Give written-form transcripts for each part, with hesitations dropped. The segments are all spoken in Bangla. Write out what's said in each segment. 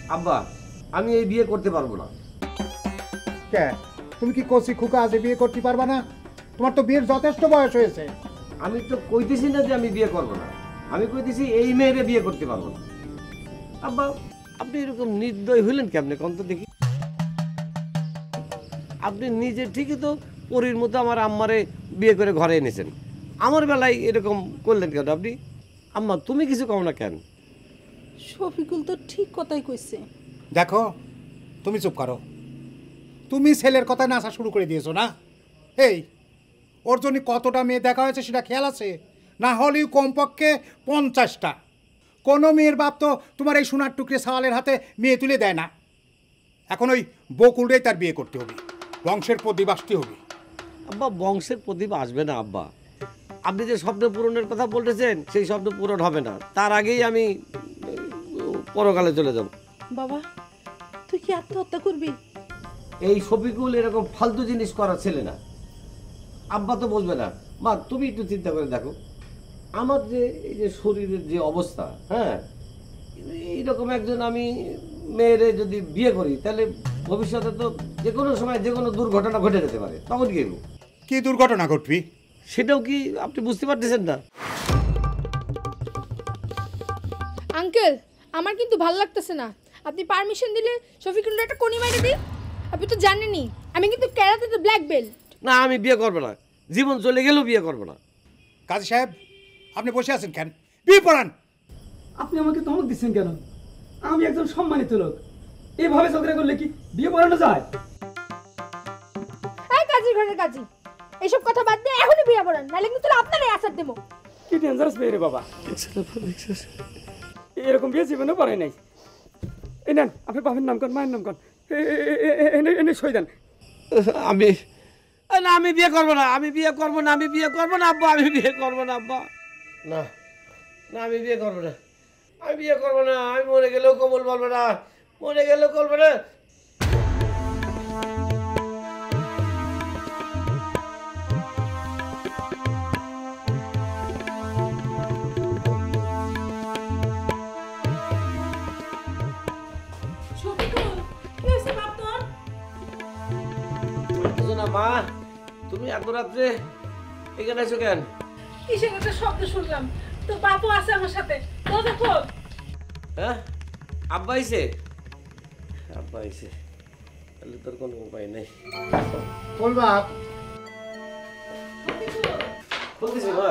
আব্বা আমি এই বিয়ে করতে পারবো না। কে তুমি কি কচি খুকা আছে বিয়ে করতে পারবা না? তোমার তো বিয়ের যথেষ্ট বয়স হয়েছে। আমি তো কইতেছি না যে আমি বিয়ে করবো না, আমি কইতেছি এই মেয়েরে বিয়ে করতে পারবো না। আব্বা আপনি এরকম নির্দয় হইলেন কেমনে কোন তো দেখি? আপনি নিজে ঠিকই তো পরীর মতো আমার আম্মারে বিয়ে করে ঘরে এনেছেন, আমার বেলায় এরকম করলেন কেন আপনি? আম্মা তুমি কিছু কও না কেন? শফিকুল তো ঠিক কথাই কইছে। দেখো তুমি চুপ করো, তুমি ছেলের কথায় নাচা শুরু করে দিয়েছো না? এই ওর জন্য কতটা মেয়ে দেখা হয়েছে সেটা খেয়াল আছে? না হলেও কমপক্ষে 50টা। কোনো মেয়ের বাপ তো তোমার এই সোনার টুকরে সওয়ালের হাতে মেয়ে তুলে দেয় না। এখন ওই বকুলরেই তার বিয়ে করতে হবে, বংশের প্রদীপ আসতে হবে। আব্বা বংশের প্রদীপ আসবে না আব্বা, আপনি যে স্বপ্ন পূরণের কথা বলতেছেন সেই স্বপ্ন পূরণ হবে না, তার আগেই আমি পরকালে চলে যাব। বাবা তুই কি আত্মহত্যা করবি? এই শফিকুল এরকম ফালতু জিনিস করার ছেলে না, আব্বা তো বুঝবে না। মা তুমি একটু চিন্তা করে দেখো, আমার যে এই যে শরীরের যে অবস্থা, হ্যাঁ এইরকম একজন আমি মেয়েরে যদি বিয়ে করি তাহলে ভবিষ্যতে তো যে কোনো সময় যে কোনো দুর্ঘটনা ঘটে যেতে পারে, তখন কি হইব? কি দুর্ঘটনা ঘটবি সেটাও কি আপনি বুঝতে পারতেছেন না? আঙ্কেল আমার কিন্তু ভালো লাগতেছে না, আপনি পারমিশন দিলে শফিকুলের একটা কোনি মাইরে দিই। আপনি তো জানেনই আমি কিন্তু ক্যারাতেতে ব্ল্যাক বেল্ট। না আমি বিয়ে করবো না, জীবন চলে গেলেও বিয়ে করবো না। কাজী সাহেব আপনি বসে আছেন কেন? বিয়ে পড়ান। আপনি আমাকে ধমক দিচ্ছেন কেন? আমি একজন সম্মানিত লোক, এভাবে ঝগড়া করলে কি বিয়ে পড়ানো যায়? এই কাজী ঘরের কাজী, এইসব কথা বাদ দিয়ে এখনই বিয়ে পড়ান, নাহলে কিন্তু আপনারাই আসার দেবো। কি ডেঞ্জারাস মেয়ে রে বাবা, এরকম বিয়ে জীবনে পড়ে নাই। এই নেন আপনি বাবার নাম কন, মায়ের নাম কন, এনে সই দেন। আমি না আমি বিয়ে করবো না, আমি বিয়ে করবো না, আমি বিয়ে করবো না আব্বা, আমি বিয়ে করবো না আব্বা। না না আমি বিয়ে করবো না, আমি বিয়ে করবো না, আমি মরে গেলেও কবল বলবে না, মরে গেলেও করবে না। মা তুমি এত রাত্রে এখানে আছো কেন? কিসের একটা শব্দ শুনলাম, তো বাপু আছে আমার সাথে, দরজা খোল। হ্যাঁ আব্বা আইছে? আব্বা আইছে তাহলে তোর কোনো উপায় নেই। বল বাপ। বলতেছি মা।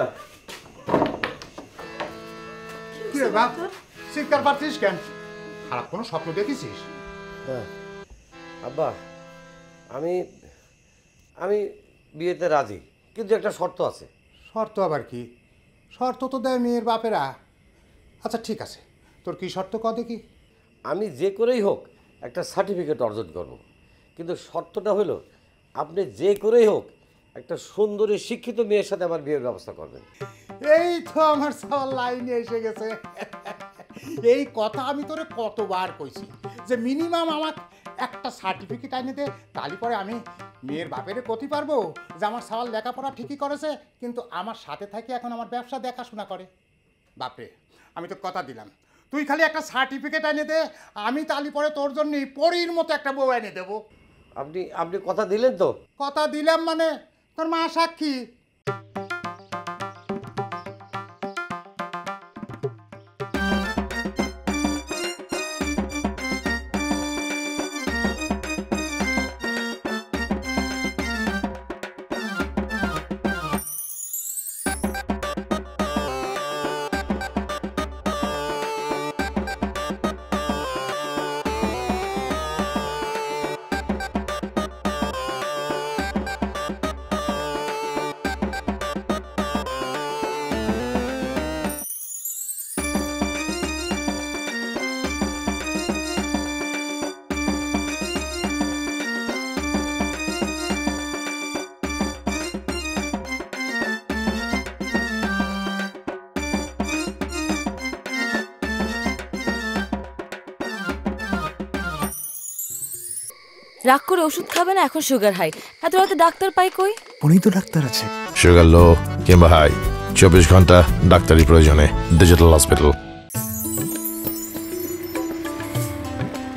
কি রে বাপ চিৎকার পাচ্ছিস কেন? খারাপ কোনো স্বপ্ন দেখেছিস? হ্যাঁ আব্বা আমি আমি বিয়েতে রাজি, কিন্তু একটা শর্ত আছে। শর্ত আবার কি? শর্ত তো দেয় মেয়ের বাপেরা। আচ্ছা ঠিক আছে, তোর কি শর্ত ক দেখি? আমি যে করেই হোক একটা সার্টিফিকেট অর্জন করব, কিন্তু শর্তটা হলো আপনি যে করেই হোক একটা সুন্দরী শিক্ষিত মেয়ের সাথে আমার বিয়ের ব্যবস্থা করবেন। এই তো আমার সবার লাইনে এসে গেছে। এই কথা আমি তোরে কতবার কইছি যে মিনিমাম আমার একটা সার্টিফিকেট আনি দে, তাহলে পরে আমি মেয়ের বাপেরে কতি পারবো যে আমার সওয়াল লেখাপড়া ঠিকই করেছে, কিন্তু আমার সাথে থাকি এখন আমার ব্যবসা দেখাশোনা করে। বাপরে আমি তো কথা দিলাম, তুই খালি একটা সার্টিফিকেট এনে দে, আমি তাহলে পরে তোর জন্য পরীর মতো একটা বউ এনে দেবো। আপনি আপনি কথা দিলেন তো? কথা দিলাম মানে তোর মা সাক্ষী। রাগ করে ওষুধ খাবে না, এখন সুগার হাই, এত রাতে ডাক্তার পাই কই? উনি তো ডাক্তার আছে। সুগার লো কিংবা হাই 24 ঘন্টা ডাক্তারি প্রয়োজনে digital hospital.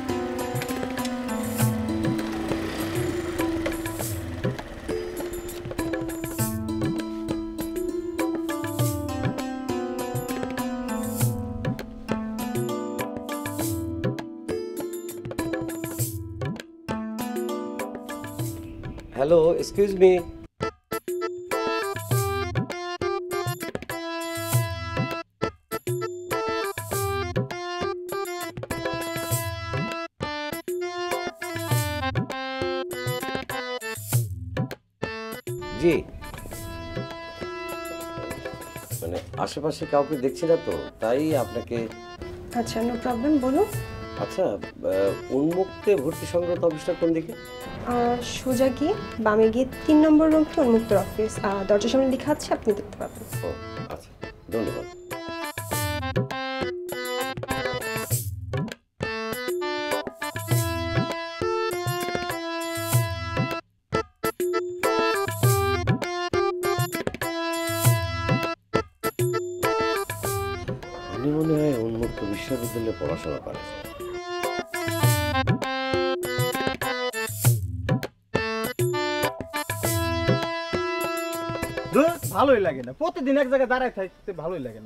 Hello, excuse me. জি, মানে আশেপাশে কাউকে দেখছি না তো, তাই আপনাকে। আচ্ছা, নো প্রবলেম, বলুন। আচ্ছা, উন্মুক্তে ভর্তি সংক্রান্ত অফিসটা কোন দিকে? সোজা গিয়ে বামে গিয়ে 3 নম্বর রুমটা উন্মুক্ত অফিস, দরজার সামনে লেখা আছে, আপনি দেখতে পাবেন। ও আচ্ছা, ধন্যবাদ। উনি মনে হয় উন্মুক্ত বিশ্ববিদ্যালয়ে পড়াশোনা করেন। ভালোই লাগে না, প্রতিদিন এক জায়গায় দাঁড়ায় থাকতে ভালোই লাগে না।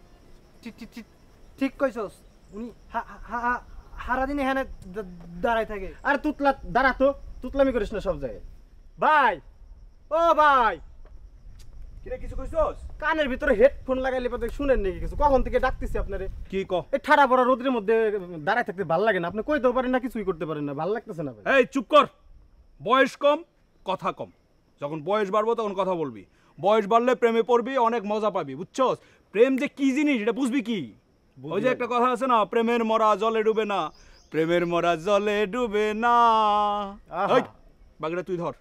ঠিক কইছস, উনি সারাদিন এখানে দাঁড়ায় থাকে। আর তুতলা দাঁড়াতো, তুতলামি করিস না সব জায়গায়। ভাই, ও ভাই, কিরে কিছু কইছস? কানের ভিতরে হেডফোন লাগাইলে পরে শুনেন নাকি কিছু? কখন থেকে ডাকতেছি আপনারে। কি ক? এই ঠাড়া পড়া রোদের মধ্যে দাঁড়ায় থাকতে ভালো লাগে না। আপনি কইতেও পারেন না, কিছুই করতে পারেন না, ভালো লাগতেছে না ভাই। এই চুপ কর, বয়স কম কথা কম। যখন বয়স বাড়বো তখন কথা বলবি। বয়স বাড়লে প্রেমে পড়বি, অনেক মজা পাবি, বুঝছস? প্রেম যে কি জিনিস এটা বুঝবি কি? ওই যে একটা কথা আছে না, প্রেমের মরা জলে ডুবে না, প্রেমের মরা জলে ডুবে না। বাগড়া তুই ধর।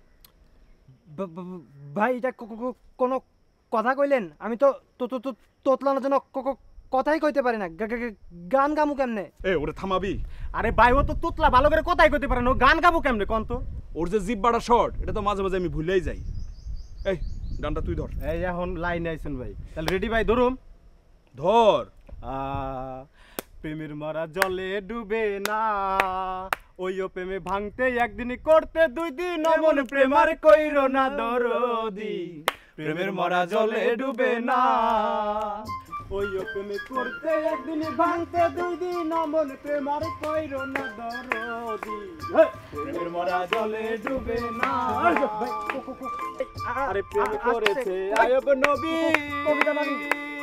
ভাই, এটা কোনো কথা কইলেন? আমি তো তোতলানোর জন্য কথাই কইতে পারি না, গান গামু কেমনে? এ ওরে থামাবি। আরে ভাই, ও তো তোতলা ভালো করে কথাই কইতে পারে না, ও গান গাবো কেমনে কোন তো? ওর যে জিব্বাটা শর্ট, এটা তো মাঝে মাঝে আমি ভুলেই যাই। এই গানটা তুই ধর। এই এখন লাইনে আইছেন ভাই, তাহলে রেডি ভাই, ধরুম। ধর। প্রেমের মরা জলে ডুবে না, ওই প্রেমে ভাঙতে একদিন, করতে 2 দিন, অমন প্রেমার কইরো না দরদি। প্রেমের মরা জলে ডুবে না, ওই প্রেমে করতে একদিন, ভাঙতে 2 দিন, অমন প্রেমার কইরো না দরদি। প্রেমের মরা জলে ডুবে না। আরে প্রেম করেছে আয়ব নবী, কবিতা মানে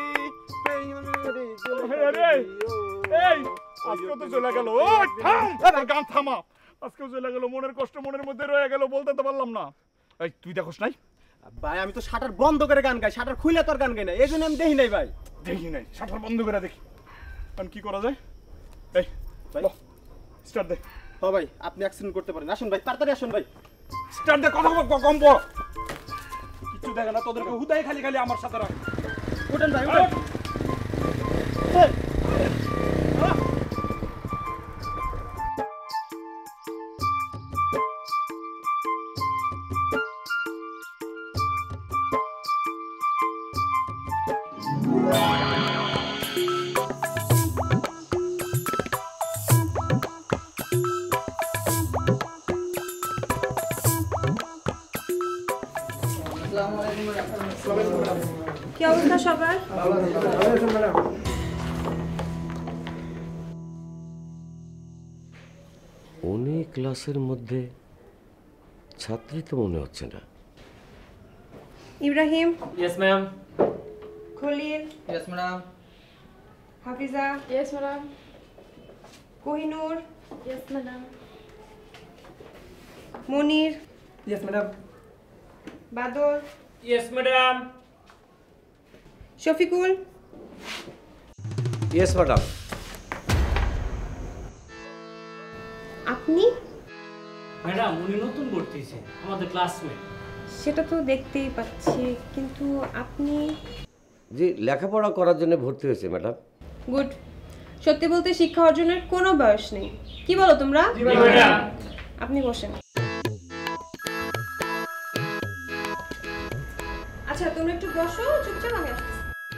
আজকেও তো চলে গেল। গান থামা, আজকেও চলে গেল। মনের কষ্ট মনের মধ্যে রয়ে গেল, বলতে তো পারলাম না। এই তুই দেখোস নাই? ভাই, আমি তো শাটার বন্ধ করে গান গাই, শাটার খুলে তোর গান গাই না, এই জন্য আমি দেখি নাই ভাই। দেখি নাই, শাটার বন্ধ করে দেখি। এখন কি করা যায়? এই ভাই স্টার্ট দে। হ্যাঁ ভাই, আপনি অ্যাক্সিডেন্ট করতে পারেন, আসুন ভাই, তাড়াতাড়ি আসুন ভাই। স্টার্ট দে, কথা কম বল। কিছু দেখে না তোদেরকে, হুদাই খালি খালি আমার সাথে রাখ। উঠেন ভাই, উঠেন। কি অবস্থা সবার? উনি ক্লাসের মধ্যে ছাত্রী তো মনে হচ্ছে না। Ibrahim. Yes ma'am. Khalil. Yes madam. Hafiza. Yes madam. Kohinoor. Yes madam. Monir. Yes madam. Badal. Yes madam. Shafiqul. Yes madam. আপনি? ম্যাডাম, উনি নতুন ভর্তি হয়েছে, আমাদের ক্লাসমেট। সেটা তো দেখতেই পাচ্ছি, কিন্তু আপনি? জি, লেখাপড়া করার জন্য ভর্তি হয়েছে ম্যাডাম। গুড। সত্যি বলতে শিক্ষা অর্জনের কোনো বয়স নেই, কি বলো তোমরা? আপনি বসেন। আচ্ছা, তোমরা একটু বসো চুপচাপ, আমি আসছি।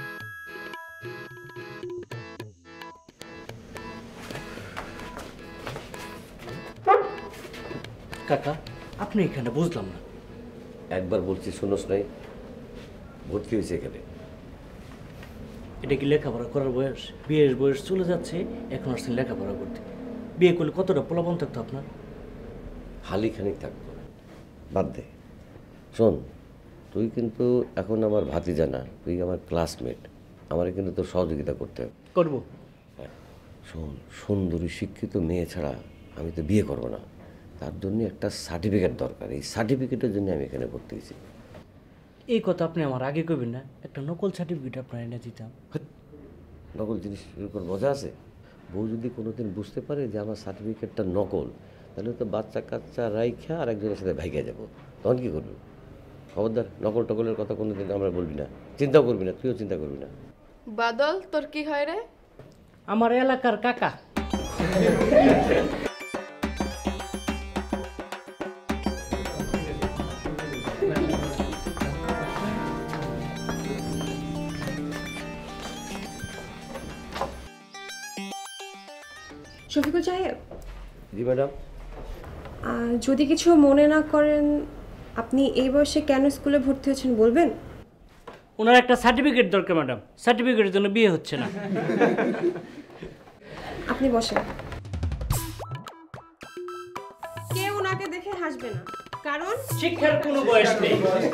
কাকা, আপনি এখানে বুঝলাম না। একবার বলছি শুনোস নাই? ভর্তি হয়েছে এখানে। এটা কি লেখাপড়া করার বয়স? বিয়ের বয়স চলে যাচ্ছে, এখন আসছেন লেখাপড়া করতে। বিয়ে করলে কতটা পোলাপন থাকতো আপনার? হালি খানিক থাকতো, বাদ দে। শোন, তুই কিন্তু এখন আমার ভাতিজা না, তুই আমার ক্লাসমেট, আমারে কিন্তু তোর সহযোগিতা করতে হবে। করবো। শোন, সুন্দরী শিক্ষিত মেয়ে ছাড়া আমি তো বিয়ে করব না, তার জন্য একটা সার্টিফিকেট দরকার। এই সার্টিফিকেটের জন্য আমি এখানে ভর্তি হয়েছি। এই কথা আপনি আমার আগে কইবেন না, একটা নকল সার্টিফিকেট আপনার এনে দিতাম। নকল জিনিস এরকম মজা আছে? বউ যদি কোনোদিন বুঝতে পারে যে আমার সার্টিফিকেটটা নকল, তাহলে তো বাচ্চা কাচ্চা রাইখা আর একজনের সাথে ভাইগা যাবো, তখন কী করবি? খবরদার, নকল টকলের কথা কোনোদিন আমরা বলবি না, চিন্তাও করবি না, তুইও চিন্তা করবি না। বাদল, তোর কি হয় রে? আমার এলাকার কাকা। শফিকুল সাহেব, জি ম্যাডাম। যদি কিছু মনে না করেন, আপনি এই বয়সে কেন স্কুলে ভর্তি হয়েছেন বলবেন? ওনার একটা সার্টিফিকেট দরকার ম্যাডাম, সার্টিফিকেটের জন্য বিয়ে হচ্ছে না। আপনি বসেন। কেউ ওনাকে দেখে হাসবে না, কারণ শিক্ষার কোনো বয়স নেই।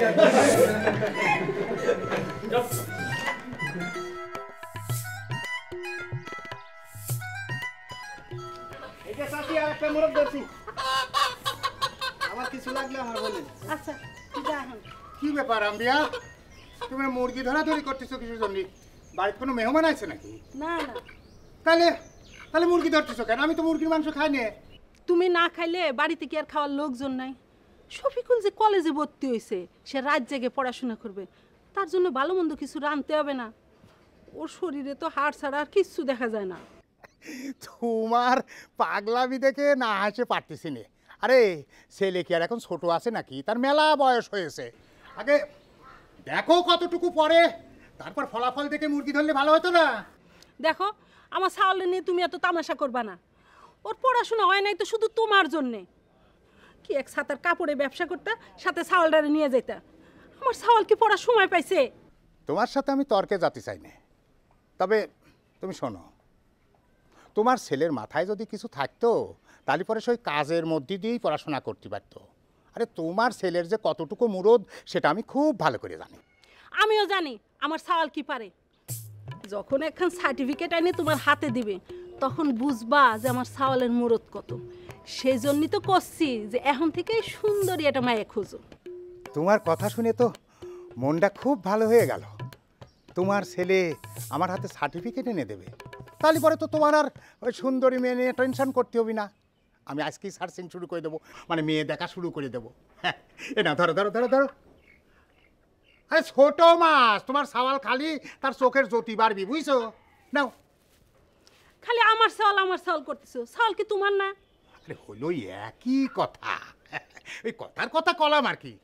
আচ্ছা যা এখন। কি ব্যাপার আম্বিয়া, তুমি মুরগি ধরাধরি করতেছো কিছুর জন্য? বাড়িতে কোনো মেহমান আছে নাকি? না না, তাহলে তাহলে মুরগি ধরতেছো কেন? আমি তো মুরগির মাংস খাই না। তুমি না খাইলে বাড়িতে কি আর খাওয়ার লোকজন নাই? শফিকুল যে কলেজে ভর্তি হয়েছে, সে রাত জেগে পড়াশোনা করবে, তার জন্য ভালো মন্দ কিছু রাঁধতে হবে না? ওর শরীরে তো হাড় ছাড়া আর কিচ্ছু দেখা যায় না। তোমার পাগলামি দেখে না হাসে পারতেছি নে। আরে ছেলে কি আর এখন ছোট আছে নাকি? তার মেলা বয়স হয়েছে। আগে দেখো কতটুকু পরে, তারপর ফলাফল দেখে মুরগি ধরলে ভালো হতো না? দেখো, আমার ছাওয়ালে নিয়ে তুমি এত তামাশা করবা না। ওর পড়াশোনা হয় নাই তো শুধু তোমার জন্যে। কি এক ছাতার কাপড়ে ব্যবসা করতে, সাথে ছাওয়ালটারে নিয়ে যেতে। আমার ছাওয়াল কি পড়ার সময় পাইছে? তোমার সাথে আমি তর্কে যেতে চাই না, তবে তুমি শোনো, তোমার ছেলের মাথায় যদি কিছু থাকতো তাহলে পরে সেই কাজের মধ্যে দিয়েই পড়াশোনা করতে পারতো। আরে তোমার ছেলের যে কতটুকু মুরদ সেটা আমি খুব ভালো করে জানি। আমিও জানি আমার ছাওয়াল কি পারে। যখন একখান সার্টিফিকেট এনে তোমার হাতে দিবে, তখন বুঝবা যে আমার ছাওয়ালের মুরত কত। সেই জন্যই তো করছি যে এখন থেকে সুন্দরী একটা মায়ে খোঁজো। তোমার কথা শুনে তো মনটা খুব ভালো হয়ে গেল। তোমার ছেলে আমার হাতে সার্টিফিকেট এনে দেবে, তাহলে পরে তো তোমার আর ওই সুন্দরী মেয়ে নিয়ে টেনশন করতে হবে না। আমি আজকেই সার্চিং শুরু করে দেবো, মানে মেয়ে দেখা শুরু করে দেবো। হ্যাঁ, এ না, ধরো ধরো ধরো ধরো। আরে ছোট মাছ, তোমার সওয়াল খালি তার চোখের জ্যোতি বাড়বি, বুঝছো? নাও। খালি আমার ছাওয়াল করতেছো, ছাওয়াল কি তোমার না? আরে হলো একই কথা, ওই কথার কথা কলাম আর কি।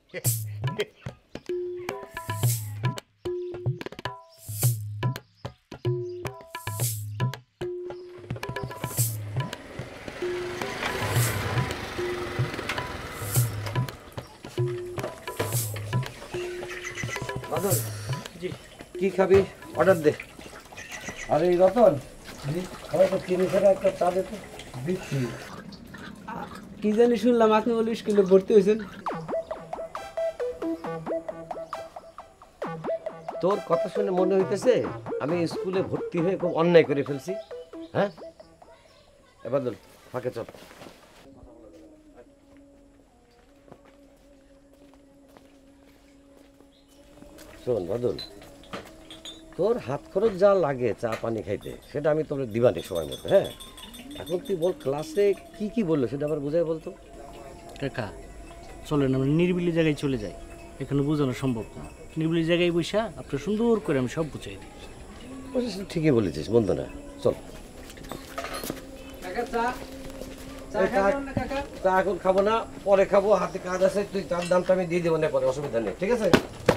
বাদল, জি কি খাবি অর্ডার দে। আর এই রতন, আমার তো চিনি ছাড়া একটা চা দে তো। দিচ্ছি। কি জানি শুনলাম আপনি বলে স্কুলে ভর্তি হয়েছেন। তোর কথা শুনে মনে হইতেছে আমি স্কুলে ভর্তি হয়ে খুব অন্যায় করে ফেলছি। হ্যাঁ, এবার বল ফাঁকে চল। শোন বাদল, তোর হাত খরচ যা লাগে চা পানি খাইতে, সেটা আমি তোর দিবানি সময় মতো। হ্যাঁ, এখন তুই বল ক্লাসে কি কি বললো সেটা আবার বোঝাই বলতো। কাকা চলেন আমরা নিরিবিলি জায়গায় চলে যাই, এখানে বোঝানো সম্ভব না। নিরিবিলি জায়গায় বসা আপনার সুন্দর করে আমি সব বুঝাই দিই। ঠিকই বলেছিস, মন্দ না, চল। চা এখন খাবো না, পরে খাবো, হাতে কাজ আছে। তুই তার দামটা আমি দিয়ে দেবো না পরে, অসুবিধা নেই, ঠিক আছে?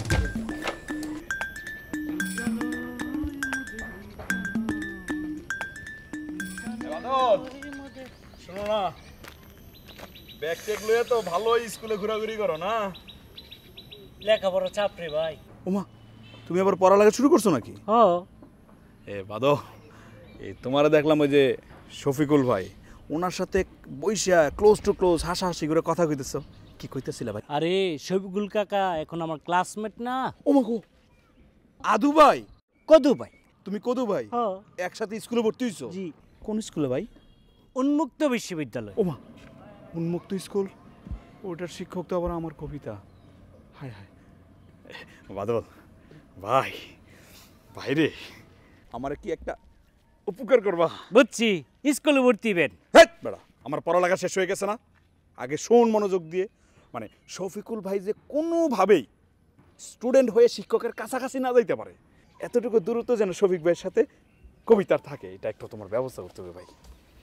শোনো না, ব্যাগ টেক লইয়া তো ভালো স্কুলে ঘোরাঘুরি করো না? লেখাপড়া চাপ রে ভাই। ওমা, তুমি আবার পড়ালেখা শুরু করছো নাকি? হ্যাঁ। এ বাদো, এই তোমারে দেখলাম ওই যে শফিকুল ভাই, ওনার সাথে বইসা ক্লোজ টু ক্লোজ হাসাহাসি করে কথা কইতেছো, কি কইতেছিলা ভাই? আরে শফিকুল কাকা এখন আমার ক্লাসমেট না? ও মা গো, আদু ভাই, কদু ভাই। তুমি কদু ভাই হ্যাঁ একসাথে স্কুলে ভর্তি হইছো? জি। কোন স্কুলে ভাই? উন্মুক্ত বিশ্ববিদ্যালয়। ও মা, উন্মুক্ত স্কুল, ওটার শিক্ষক তো আবার আমার কবিতা। হায় হায় বাদল ভাই, ভাই রে, আমার কি একটা উপকার করবা? বুঝছি, স্কুলে ভর্তি হবেন। হ্যাঁ বেড়া, আমার পড়ালেখা শেষ হয়ে গেছে না, আগে শোন মনোযোগ দিয়ে। মানে শফিকুল ভাই যে কোনোভাবেই স্টুডেন্ট হয়ে শিক্ষকের কাছাকাছি না যাইতে পারে, এতটুকু দূরত্ব যেন শফিক ভাইয়ের সাথে কবিতার থাকে, এটা একটু তোমার ব্যবস্থা করতে হবে ভাই।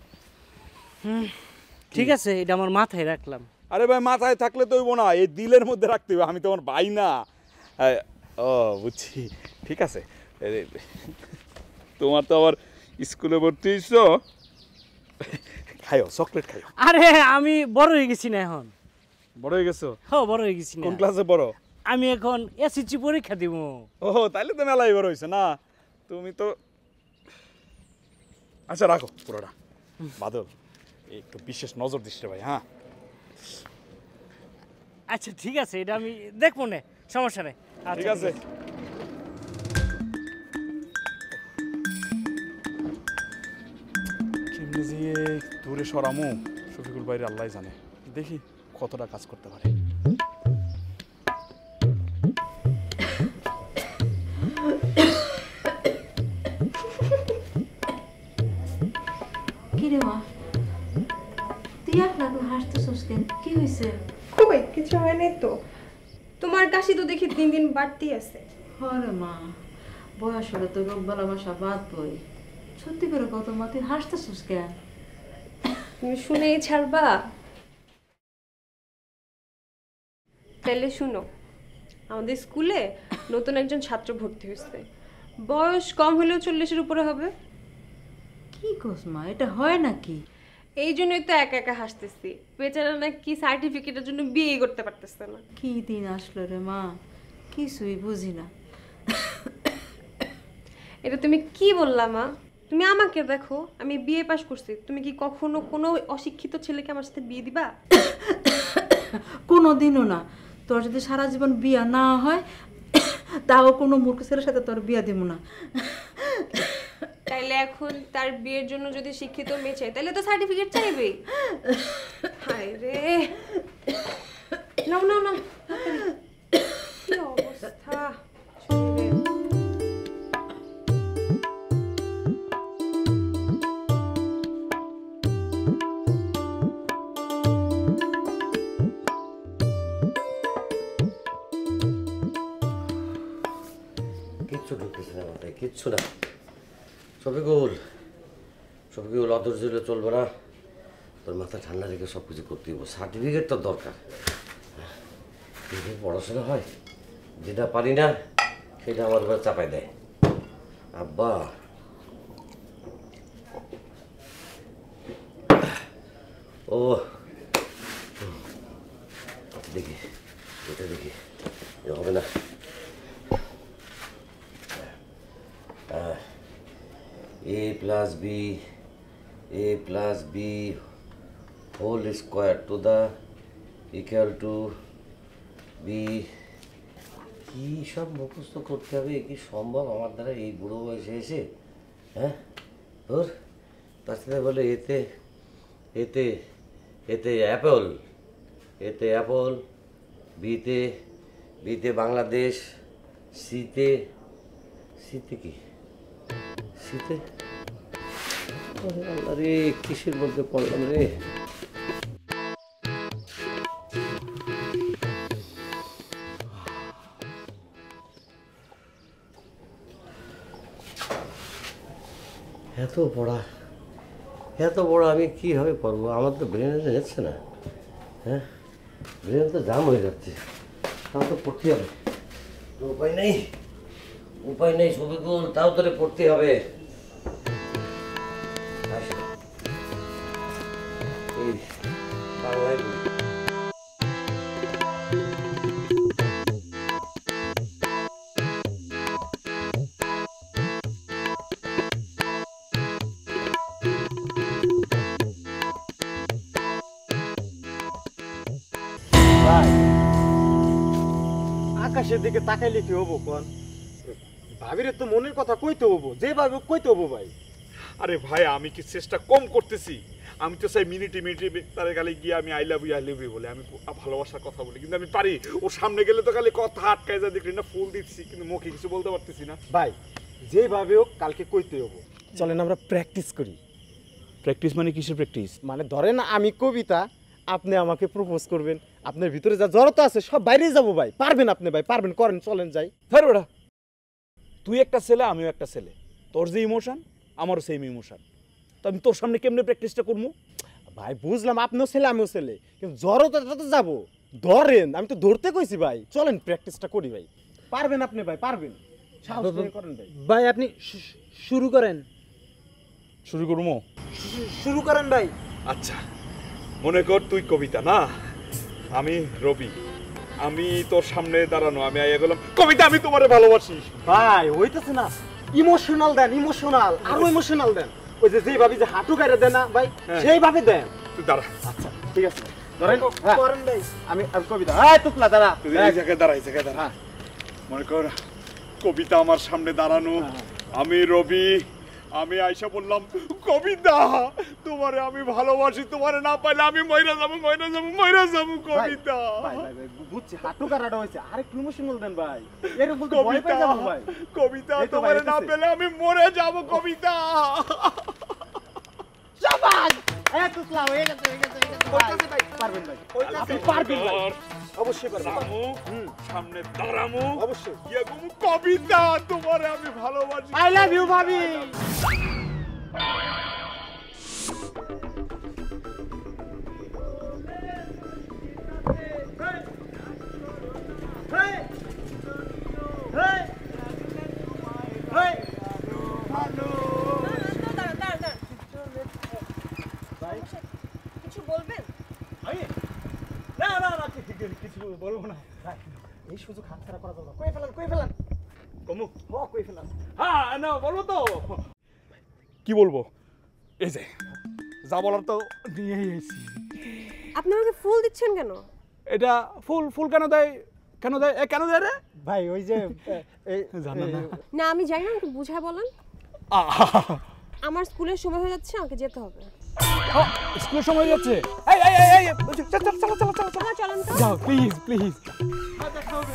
ঠিক আছে, এটা আমার মাথায় রাখলাম। আরে ভাই মাথায় থাকলে তো হইব না, এই দিলের মধ্যে রাখতে হবে, আমি তোমার ভাই না। ও বুঝছি, ঠিক আছে। তোমার তো আবার স্কুলে ভর্তি হইছো, খাইও চকলেট খাইও। আরে আমি বড় হয়ে গেছি না এখন। বড় হয়ে গেছো? হ্যাঁ বড় হয়ে গেছি না। কোন ক্লাসে বড়? আমি এখন এসএসসি পরীক্ষা দিব। ও তাইলে তো মেলাই বড় হয়েছে না তুমি তো। আচ্ছা রাখো পুরোটা। বাদল একটু বিশেষ নজর দিস রে ভাই। হ্যাঁ আচ্ছা ঠিক আছে, এটা আমি দেখবো না, সমস্যা নেই। ঠিক আছে। কেমনে যে দূরে সরামু শফিকুল ভাইয়ের আল্লাহ জানে, দেখি কতটা কাজ করতে পারে। কিরে মা, তুই আপনার হাসতেছিস কেন? কি হয়েছে? কই কিছু হয় নাই তো, তোমার কাশি তো দেখি দিন দিন বাড়তি আছে। আরে মা, বয়স হলে তো রোগ বালা বাসা বাদ বই। সত্যি করে কত মা, তুই হাসতেছিস কেন? তুমি শুনেই ছাড়বা? তাহলে শুনো, আমাদের স্কুলে নতুন একজন ছাত্র ভর্তি হয়েছে, বয়স কম হলেও 40-এর উপরে হবে। কি কোস মা, এটা হয় নাকি? এই জন্যই তো একা একা হাসতেছি, বেচারা নাকি সার্টিফিকেটের জন্য বিয়ে করতে পারতেছে না। কি দিন আসলো রে মা, কিছুই বুঝি না। এটা তুমি কি বললা মা? তুমি আমাকে দেখো, আমি বিয়ে পাশ করছি, তুমি কি কখনো কোনো অশিক্ষিত ছেলেকে আমার সাথে বিয়ে দিবা? কোনো দিনও না। তোর যদি সারা জীবন বিয়া না হয়, তাও কোনো মূর্খ ছেলের সাথে তোর বিয়া দিব না। তাইলে এখন তার বিয়ের জন্য যদি শিক্ষিত মেয়ে চাই, তাহলে তো সার্টিফিকেট চাইবেই। হায় রে, নাও নাও নাও, কি অবস্থা। কিচ্ছু ঢুকতেছে না মাথায়, কিচ্ছু না। শফিকুল, শফিকুল অধৈর্য হলে চলবে না, তোর মাথা ঠান্ডা রেখে সব কিছু করতে হবে। সার্টিফিকেট তো দরকার, পড়াশোনা হয়, যেটা পারি না সেটা আমার উপর চাপাই দেয়। আব্বা ও দেখি, এটা দেখি, হবে না। a plus b whole square to the equal to b। কি সব মুখস্থ করতে হবে, কি সম্ভব আমার দ্বারা এই বুড়ো বয়সে এসে? হ্যাঁ তোর তার সাথে বলে এতে এতে এতে অ্যাপল, এতে অ্যাপল, বিতে বাংলাদেশ, সিতে শীতে কি শীতে? আল্লাহ রে, কিসের মধ্যে পড়লাম রে? এত পড়া আমি কিভাবে পড়বো? আমার তো ব্রেনে যাচ্ছে না। হ্যাঁ ব্রেন তো জাম হয়ে যাচ্ছে, তাও তো পড়তে হবে, উপায় নেই, উপায় নেই শফিকুল, তাও তোরে পড়তে হবে। এই বাংলায় আকাশের দিকে তাকাইলে কি হবো কোন? ভাবিরে তো মনের কথা কইতে হবো, যেভাবে কইতে হবো ভাই। আরে ভাই আমি কি চেষ্টা কম করতেছি? আমি তো চাই মিনিটে তার গালে গিয়ে আমি আই লাভ ইউ বলে আমি ভালোবাসার কথা বলি, কিন্তু আমি পারি ওর সামনে গেলে তো খালি কথা আটকায় যায়, দেখলি না ফুল দিচ্ছি কিন্তু মুখে কিছু বলতে পারতেছি না। ভাই যেভাবে হোক কালকে কইতে হবো, চলেন আমরা প্র্যাকটিস করি। প্র্যাকটিস মানে কিসের প্র্যাকটিস? মানে ধরেন আমি কবিতা, আপনি আমাকে প্রপোজ করবেন, আপনার ভিতরে যা জড়তা আছে সব বাইরে যাবো ভাই। পারবেন আপনি ভাই, পারবেন, করেন, চলেন যাই। ধর ওটা, তুই একটা ছেলে আমিও একটা ছেলে, তোর যে ইমোশন আমারও সেম ইমোশন, তো আমি তোর সামনে কেমনে প্র্যাকটিসটা করবো? ভাই বুঝলাম আপনিও ছেলে আমিও ছেলে, কিন্তু জড়তাটা তো যাবো। ধরেন, আমি তো ধরতে কইছি ভাই, চলেন প্র্যাকটিসটা করি ভাই। পারবেন আপনি ভাই, পারবেন, সাহস নিয়ে করেন ভাই। ভাই আপনি শুরু করেন। শুরু করবো? শুরু করেন ভাই। আচ্ছা, মনে কর তুই কবিতা না, আমি রবি, আমি তোর সামনে দাঁড়ানো, আমি আইয়া গেলাম কবিতা আমি তোমারে ভালোবাসি। ভাই হইতেছে না, ইমোশনাল দেন, ইমোশনাল, আরো ইমোশনাল দেন। ওই যে যেভাবে যে হাঁটু গাড়ি দেন না ভাই, সেইভাবে দেন। তুই দাঁড়া। আচ্ছা ঠিক আছে, ধরেন করেন ভাই। আমি কবিতা, হ্যাঁ তুকলা দাঁড়া, তুই এই জায়গায় দাঁড়া, এই জায়গায় দাঁড়া। মনে কর কবিতা আমার সামনে দাঁড়ানো, আমি রবি, আমি আইসা বললাম কবিতা তোমারে আমি ভালোবাসি, তোমারে না পাইলে আমি মইরা যাবো, মইরা যাবো, মইরা যাবো কবিতা। ভাই ভাই ভাই বুঝছি, হাঁটু গাড়াটা হয়েছে, আরেকটু ইমোশনাল দেন ভাই। এরকম তো ভয় পেয়ে যাবো ভাই। কবিতা তোমারে না পেলে আমি মরে যাবো কবিতা। শাবাশ, এই তুকলা হয়ে গেছে, হয়ে গেছে, হইতাছে ভাই, পারবেন ভাই, আপনি পারবেন ভাই, অবশ্যই পারবেন। সামনে দাঁড়ামু, অবশ্যই গিয়া কমু কবিতা তোমারে আমি ভালোবাসি, আই লাভ ইউ ভাবি। কিছু বলবেন? না না না, কিছু বলবো না ভাই, এই সুযোগ হাতছাড়া করা যাবে না। কই ফেলেন, কই ফেলেন, কমু কই ফেলেন। হ্যাঁ না বলবো তো, কি বলবো? এই যে যা বলার তো নিয়েই এসেছি। আপনি আমাকে ফুল দিচ্ছেন কেন? এটা ফুল ফুল কেন দেয়, কেন দেয়, কেন দেয় রে ভাই? ওই যে জানা না। না আমি জানি না, আমাকে বুঝায় বলেন। আমার স্কুলের সময় হয়ে যাচ্ছে, আমাকে যেতে হবে। স্কুলের সময় যাচ্ছে, এই এই এই চল চল চল চল চল চলেন তো, যাও প্লিজ প্লিজ। দেখা হবে।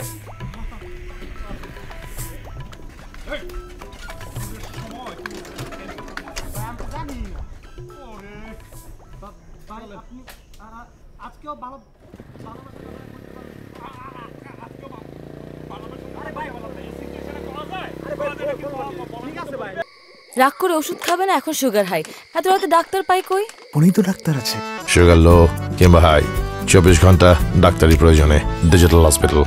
আজকেও ভালো রাগ করে ওষুধ খাবে না, এখন সুগার হাই, এত রাতে ডাক্তার পাই কই? উনি তো ডাক্তার আছে। সুগার লো কিংবা হাই 24 ঘন্টা ডাক্তারি প্রয়োজনে ডিজিটাল হসপিটাল।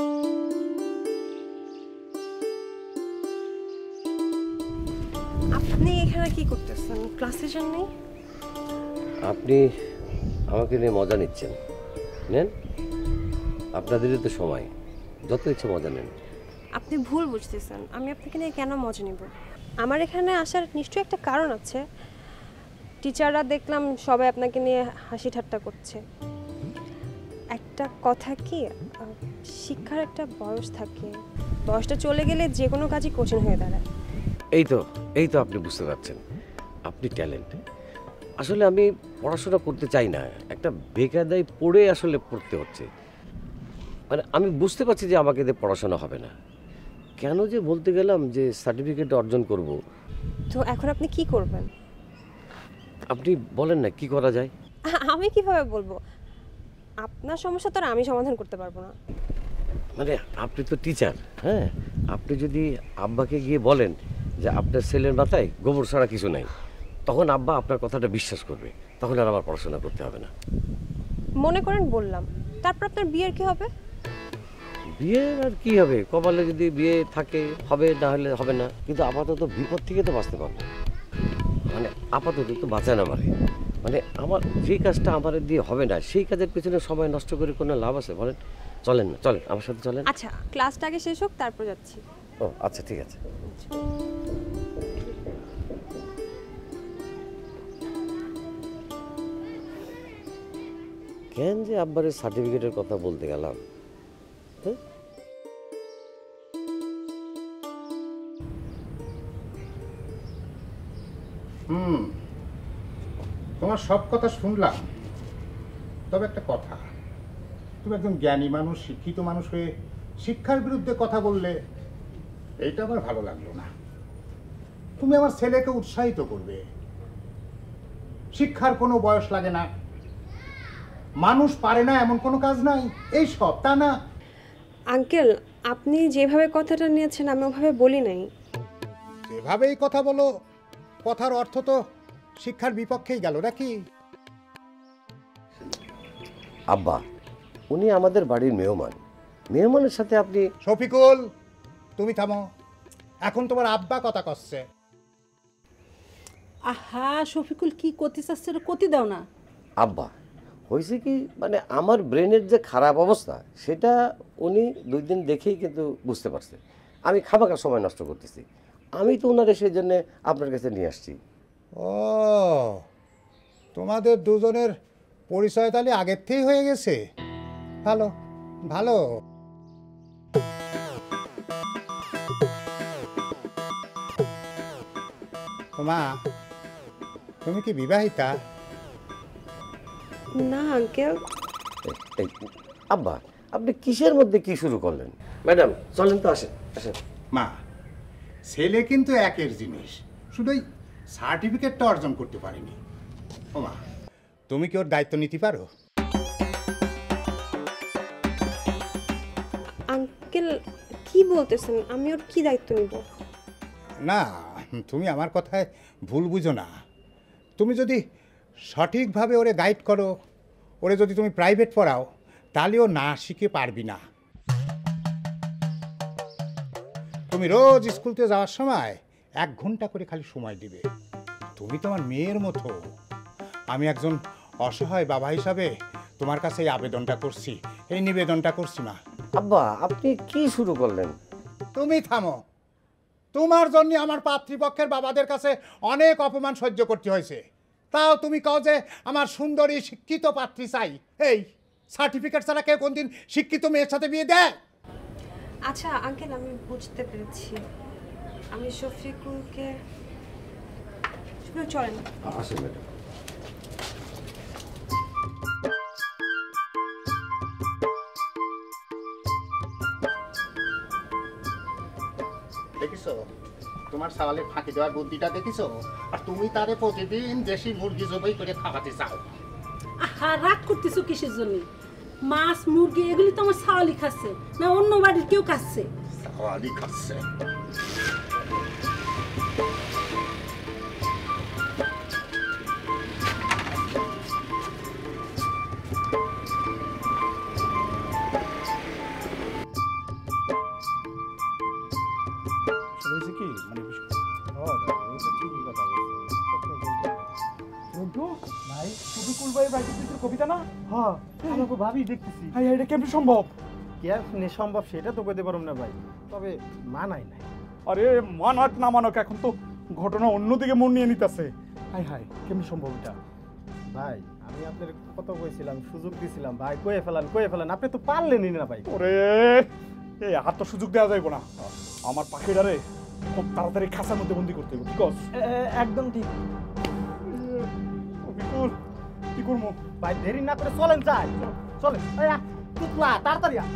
আপনি এখানে কি করতেছেন? ক্লাসে যাননি? আপনি আমাকে নিয়ে মজা নিচ্ছেন, নেন, আপনাদেরই তো সময়, যত ইচ্ছে মজা নেন। আপনি ভুল বুঝতেছেন, আমি আপনাকে নিয়ে কেন মজা নিব? আমার এখানে আসার নিশ্চয়ই একটা কারণ আছে। টিচাররা দেখলাম সবাই আপনাকে নিয়ে হাসি ঠাট্টা করছে। একটা কথা কি, শিক্ষার একটা বয়স থাকে, বয়সটা চলে গেলে যে কোনো কাজই কঠিন হয়ে দাঁড়ায়। এই তো আপনি বুঝতে পারছেন, আপনি ট্যালেন্ট। আসলে আমি পড়াশোনা করতে চাই না, একটা বেকায়দায় পড়ে আসলে পড়তে হচ্ছে। মানে আমি বুঝতে পারছি যে আমাকে দিয়ে পড়াশোনা হবে না, কেন যে বলতে গেলাম যে সার্টিফিকেট অর্জন করব। তো এখন আপনি কি করবেন? আপনি বলেন না কি করা যায়। আমি কিভাবে বলবো? আপনার সমস্যা তো আর আমি সমাধান করতে পারবো না। মানে আপনি তো টিচার, হ্যাঁ, আপনি যদি আব্বাকে গিয়ে বলেন যে আপনার ছেলের মাথায় গোবর ছাড়া কিছু নাই, তখন আব্বা আপনার কথাটা বিশ্বাস করবে, তখন আর আমার পড়াশোনা করতে হবে না। মনে করেন বললাম, তারপর আপনার বিয়ের কি হবে? বিয়ের আর কি হবে, কপালে যদি বিয়ে থাকে হবে, না হলে হবে না, কিন্তু আপাতত বিপদ থেকে তো বাঁচতে পারবো। মানে আপাতত তো বাঁচায় না আমারে, মানে আমার যে কাজটা আমার দিয়ে হবে না সেই কাজের পেছনে সময় নষ্ট করে কোনো লাভ আছে বলেন? চলেন না, চলেন আমার সাথে চলেন। আচ্ছা ক্লাসটা আগে শেষ হোক, তারপর যাচ্ছি। ও আচ্ছা ঠিক আছে। কেন যে আব্বারের সার্টিফিকেটের কথা বলতে গেলাম, তোমার সব কথা শুনলাম, তবে একটা কথা, তুমি একজন জ্ঞানী মানুষ, শিক্ষিত মানুষ হয়ে শিক্ষার বিরুদ্ধে কথা বললে এইটা আমার ভালো লাগলো না। তুমি আমার ছেলেকে উৎসাহিত করবে, শিক্ষার কোনো বয়স লাগে না, মানুষ পারে না এমন কোনো কাজ নাই, এই সব তা না। আঙ্কেল, আপনি যেভাবে কথাটা নিয়েছেন আমি ওভাবে বলি নাই। যেভাবেই কথা বলো, কথার অর্থ তো শিক্ষার বিপক্ষেই গেল নাকি? আব্বা, উনি আমাদের বাড়ির মেহমান, মেহমানের সাথে আপনি। শফিকুল, তুমি থামো, এখন তোমার আব্বা কথা কচ্ছে। আহা শফিকুল, কি করতে চাচ্ছে কতি দাও না। আব্বা, হয়েছে কি, মানে আমার ব্রেনের যে খারাপ অবস্থা সেটা উনি 2 দিন দেখেই কিন্তু বুঝতে পারছে আমি খামাখা সময় নষ্ট করতেছি। আমি তো ওনারে সেই জন্য আপনার কাছে নিয়ে আসছি। ও, তোমাদের দুজনের পরিচয় তাহলে আগের থেকেই হয়ে গেছে। ভালো ভালো। মা, তুমি কি বিবাহিতা? না আঙ্কেল। আব্বা, আপনি কিসের মধ্যে কি শুরু করলেন? ম্যাডাম চলেন তো, আসেন আসেন। মা, ছেলে কিন্তু একের জিনিস, শুধু ওই সার্টিফিকেটটা অর্জন করতে পারেনি। ও মা, তুমি কি ওর দায়িত্ব নিতে পারো? আঙ্কেল কি বলতেছেন? আমি ওর কি দায়িত্ব নিব? না, তুমি আমার কথায় ভুল বুঝো না। তুমি যদি সঠিকভাবে ওরে গাইড করো, ওরে যদি তুমি প্রাইভেট পড়াও, তাহলে ও না শিখে পারবি না। তুমি রোজ স্কুলতে যাওয়ার সময় 1 ঘন্টা করে খালি সময় দিবে। তুমি তোমার মেয়ের মতো। আমি একজন অসহায় বাবা হিসাবে তোমার কাছে এই আবেদনটা করছি, এই নিবেদনটা করছি। মা। আব্বা, আপনি কি শুরু করলেন? তুমি থামো। তোমার জন্য আমার পাত্রীপক্ষের বাবাদের কাছে অনেক অপমান সহ্য করতে হয়েছে, তাও তুমি কও যে আমার সুন্দরী শিক্ষিত পাত্রী চাই। এই সার্টিফিকেট ছাড়া কেউ কোনদিন শিক্ষিত মেয়ের সাথে বিয়ে দেয়? আচ্ছা আঙ্কেল, আমি বুঝতে পেরেছি। আমি শফিকুলকে চলেন। আসেন ম্যাডাম। দেখিছো তোমার সওয়ালে ফাঁকি দেওয়ার বুদ্ধিটা দেখিছো? আর তুমি তারে প্রতিদিন দেশি মুরগি জবাই করে খাওয়াতে চাও। আহা, রাগ করতেছো কিসের জন্য? মাছ মুরগি এগুলি তো আমার সাওয়ালি খাচ্ছে, না অন্য বাড়ির কেউ খাচ্ছে? সাওয়ালি খাচ্ছে। হয়েছে কি মানে ঠিকই কথা ভাই, শফিকুল ভাই বাইকের কবিতা না? হ্যাঁ, আমাকে ভাবি দেখতেছি। হ্যাঁ, এটা কেমন সম্ভব? কেমনে সম্ভব সেটা তো বলতে পারব না ভাই, তবে মানাই নাই। আরে মানক না মানক, এখন তো ঘটনা অন্যদিকে মন নিয়ে নিতেছে। হাই হাই, কেমন সম্ভব এটা? ভাই আমি আপনার কত কইছিলাম, সুযোগ দিছিলাম ভাই, কয়ে ফেলান, আপনি তো পারলেনই না ভাই। ওরে, এই আর তো সুযোগ দেওয়া যাইব না। আমার পাখিটারে খুব তাড়াতাড়ি খাঁচার মধ্যে বন্দি করতে হবে। কি কস? একদম ঠিক। কি করবো ভাই? দেরি না করে চলেন, যাই চলেন। তুতলা তাড়াতাড়ি আ।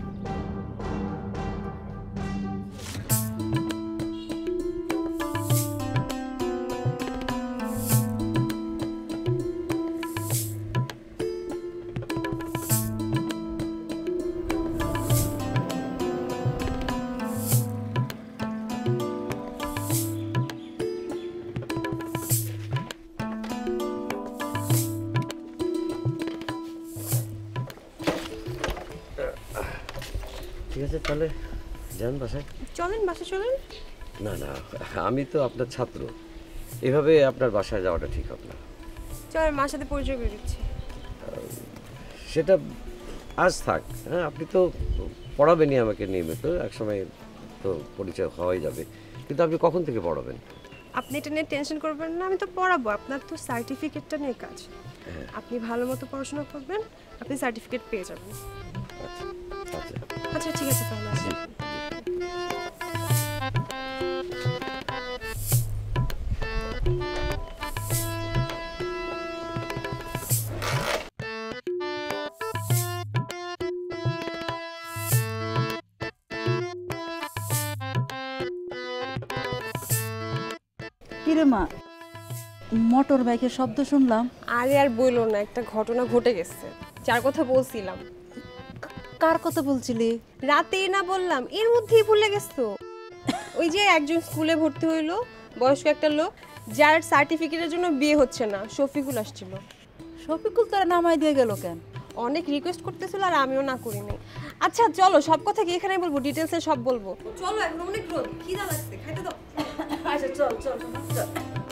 ঠিক আছে, তাহলে যান বাসায়। চলেন বাসায় চলেন। না না, আমি তো আপনার ছাত্র, এভাবে আপনার বাসায় যাওয়াটা ঠিক হবে না। চলেন, মার সাথে পরিচয় করে দিচ্ছি। সেটা আজ থাক। হ্যাঁ, আপনি তো পড়াবেনই আমাকে নিয়মিত, একসময় তো পরিচয় হওয়াই যাবে, কিন্তু আপনি কখন থেকে পড়াবেন? আপনি এটা নিয়ে টেনশন করবেন না, আমি তো পড়াবো। আপনার তো সার্টিফিকেটটা নিয়ে কাজ। আপনি ভালো মতো পড়াশোনা করবেন, আপনি সার্টিফিকেট পেয়ে যাবেন। আচ্ছা ঠিক আছে, তাহলে আসেন। রে মা, মোটর বাইকের শব্দ শুনলাম। আরে আর বইলো না, একটা ঘটনা ঘটে গেছে যার কথা বলছিলাম। কার কথা বলছিলি? রাতেই না বললাম, এর মধ্যেই ভুলে গেছো। ওই যে একজন স্কুলে ভর্তি হইলো, বয়স্ক একটা লোক, যার সার্টিফিকেটের জন্য বিয়ে হচ্ছে না, শফিকুল আসছিল। শফিকুল তোরা নামাই দিয়ে গেল কেন? অনেক রিকোয়েস্ট করতেছিল আর আমিও না করিনি। আচ্ছা চলো, সব কথা কি এখানে বলবো, ডিটেলসে সব বলবো। চলো, এখন অনেক রোদ, খিদা লাগছে, খাইতে দাও। আচ্ছা চল চল চল।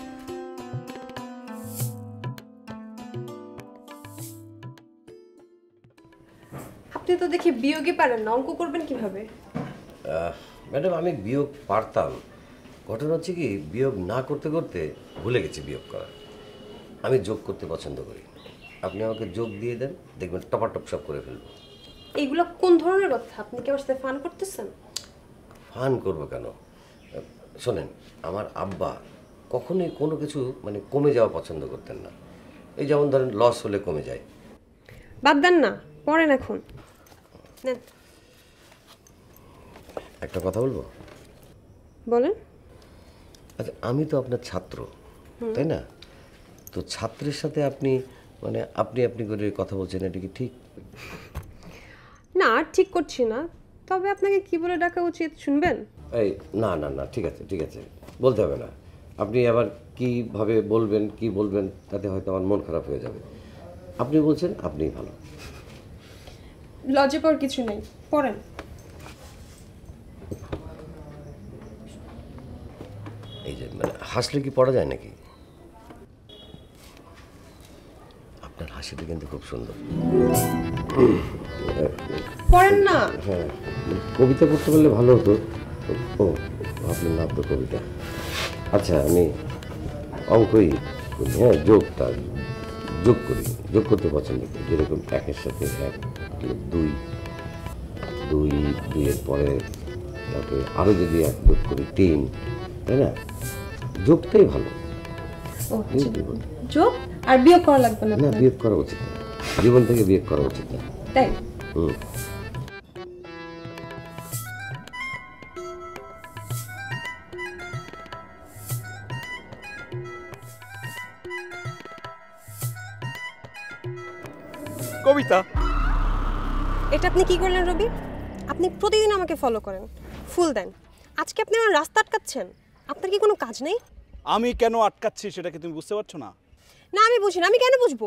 আপনি তো দেখি বিয়োগই পারেন না, অঙ্ক করবেন কিভাবে? ম্যাডাম আমি বিয়োগ পারতাম, ঘটনা হচ্ছে কি বিয়োগ না করতে করতে ভুলে গেছি বিয়োগ করা। আমি যোগ করতে পছন্দ করি, আপনি আমাকে যোগ দিয়ে দেন, দেখবেন টপাটপ সব করে ফেলবো। এইগুলো কোন ধরনের কথা? আপনি কি আমার সাথে ফান করতেছেন? ফান করবো কেন? শোনেন, আমার আব্বা কখনোই কোনো কিছু মানে কমে যাওয়া পছন্দ করতেন না। এই যেমন ধরেন লস হলে কমে যায়। বাদ দেন না, পড়েন এখন। নেন। একটা কথা বলবো? বলেন। আচ্ছা, আমি তো আপনার ছাত্র, তাই না? তো ছাত্রের সাথে আপনি মানে আপনি করে কথা বলছেন, এটা কি ঠিক? না, ঠিক করছি না, তবে আপনাকে কি বলে ডাকা উচিত শুনবেন? এই না না না, ঠিক আছে ঠিক আছে, বলতে হবে না। আপনি আবার কিভাবে বলবেন, কি বলবেন, তাতে হয়তো আমার মন খারাপ হয়ে যাবে। আপনি বলছেন, আপনিই ভালো। লজে পর কিছু নেই, পড়েন। এই যে মানে হাসলে কি পড়া যায় নাকি? আপনার হাসিটা কিন্তু খুব সুন্দর। পড়েন না। হ্যাঁ, কবিতা করতে পারলে ভালো হতো। ও ভাবলেন না তো কবিতা। আচ্ছা, আমি অঙ্কই করি, হ্যাঁ, যোগ করি, যোগ করতে পছন্দ করি। যেরকম একের সাথে এক, দুইয়ের পরে তারপরে আরও যদি এক যোগ করি 3, তাই না? যোগটাই ভালো। যোগ আর বিয়োগ করা লাগবে না। না, বিয়োগ করা উচিত না, জীবন থেকে বিয়োগ করা উচিত না। তাই? কবিতা, এটা আপনি কি করলেন রবি? আপনি প্রতিদিন আমাকে ফলো করেন, ফুল দেন, আজকে আপনি আমার রাস্তা আটকাচ্ছেন। আপনার কি কোনো কাজ নেই? আমি কেন আটকাচ্ছি সেটা কি তুমি বুঝতে পারছো না? না, আমি বুঝি না, আমি কেন বুঝবো?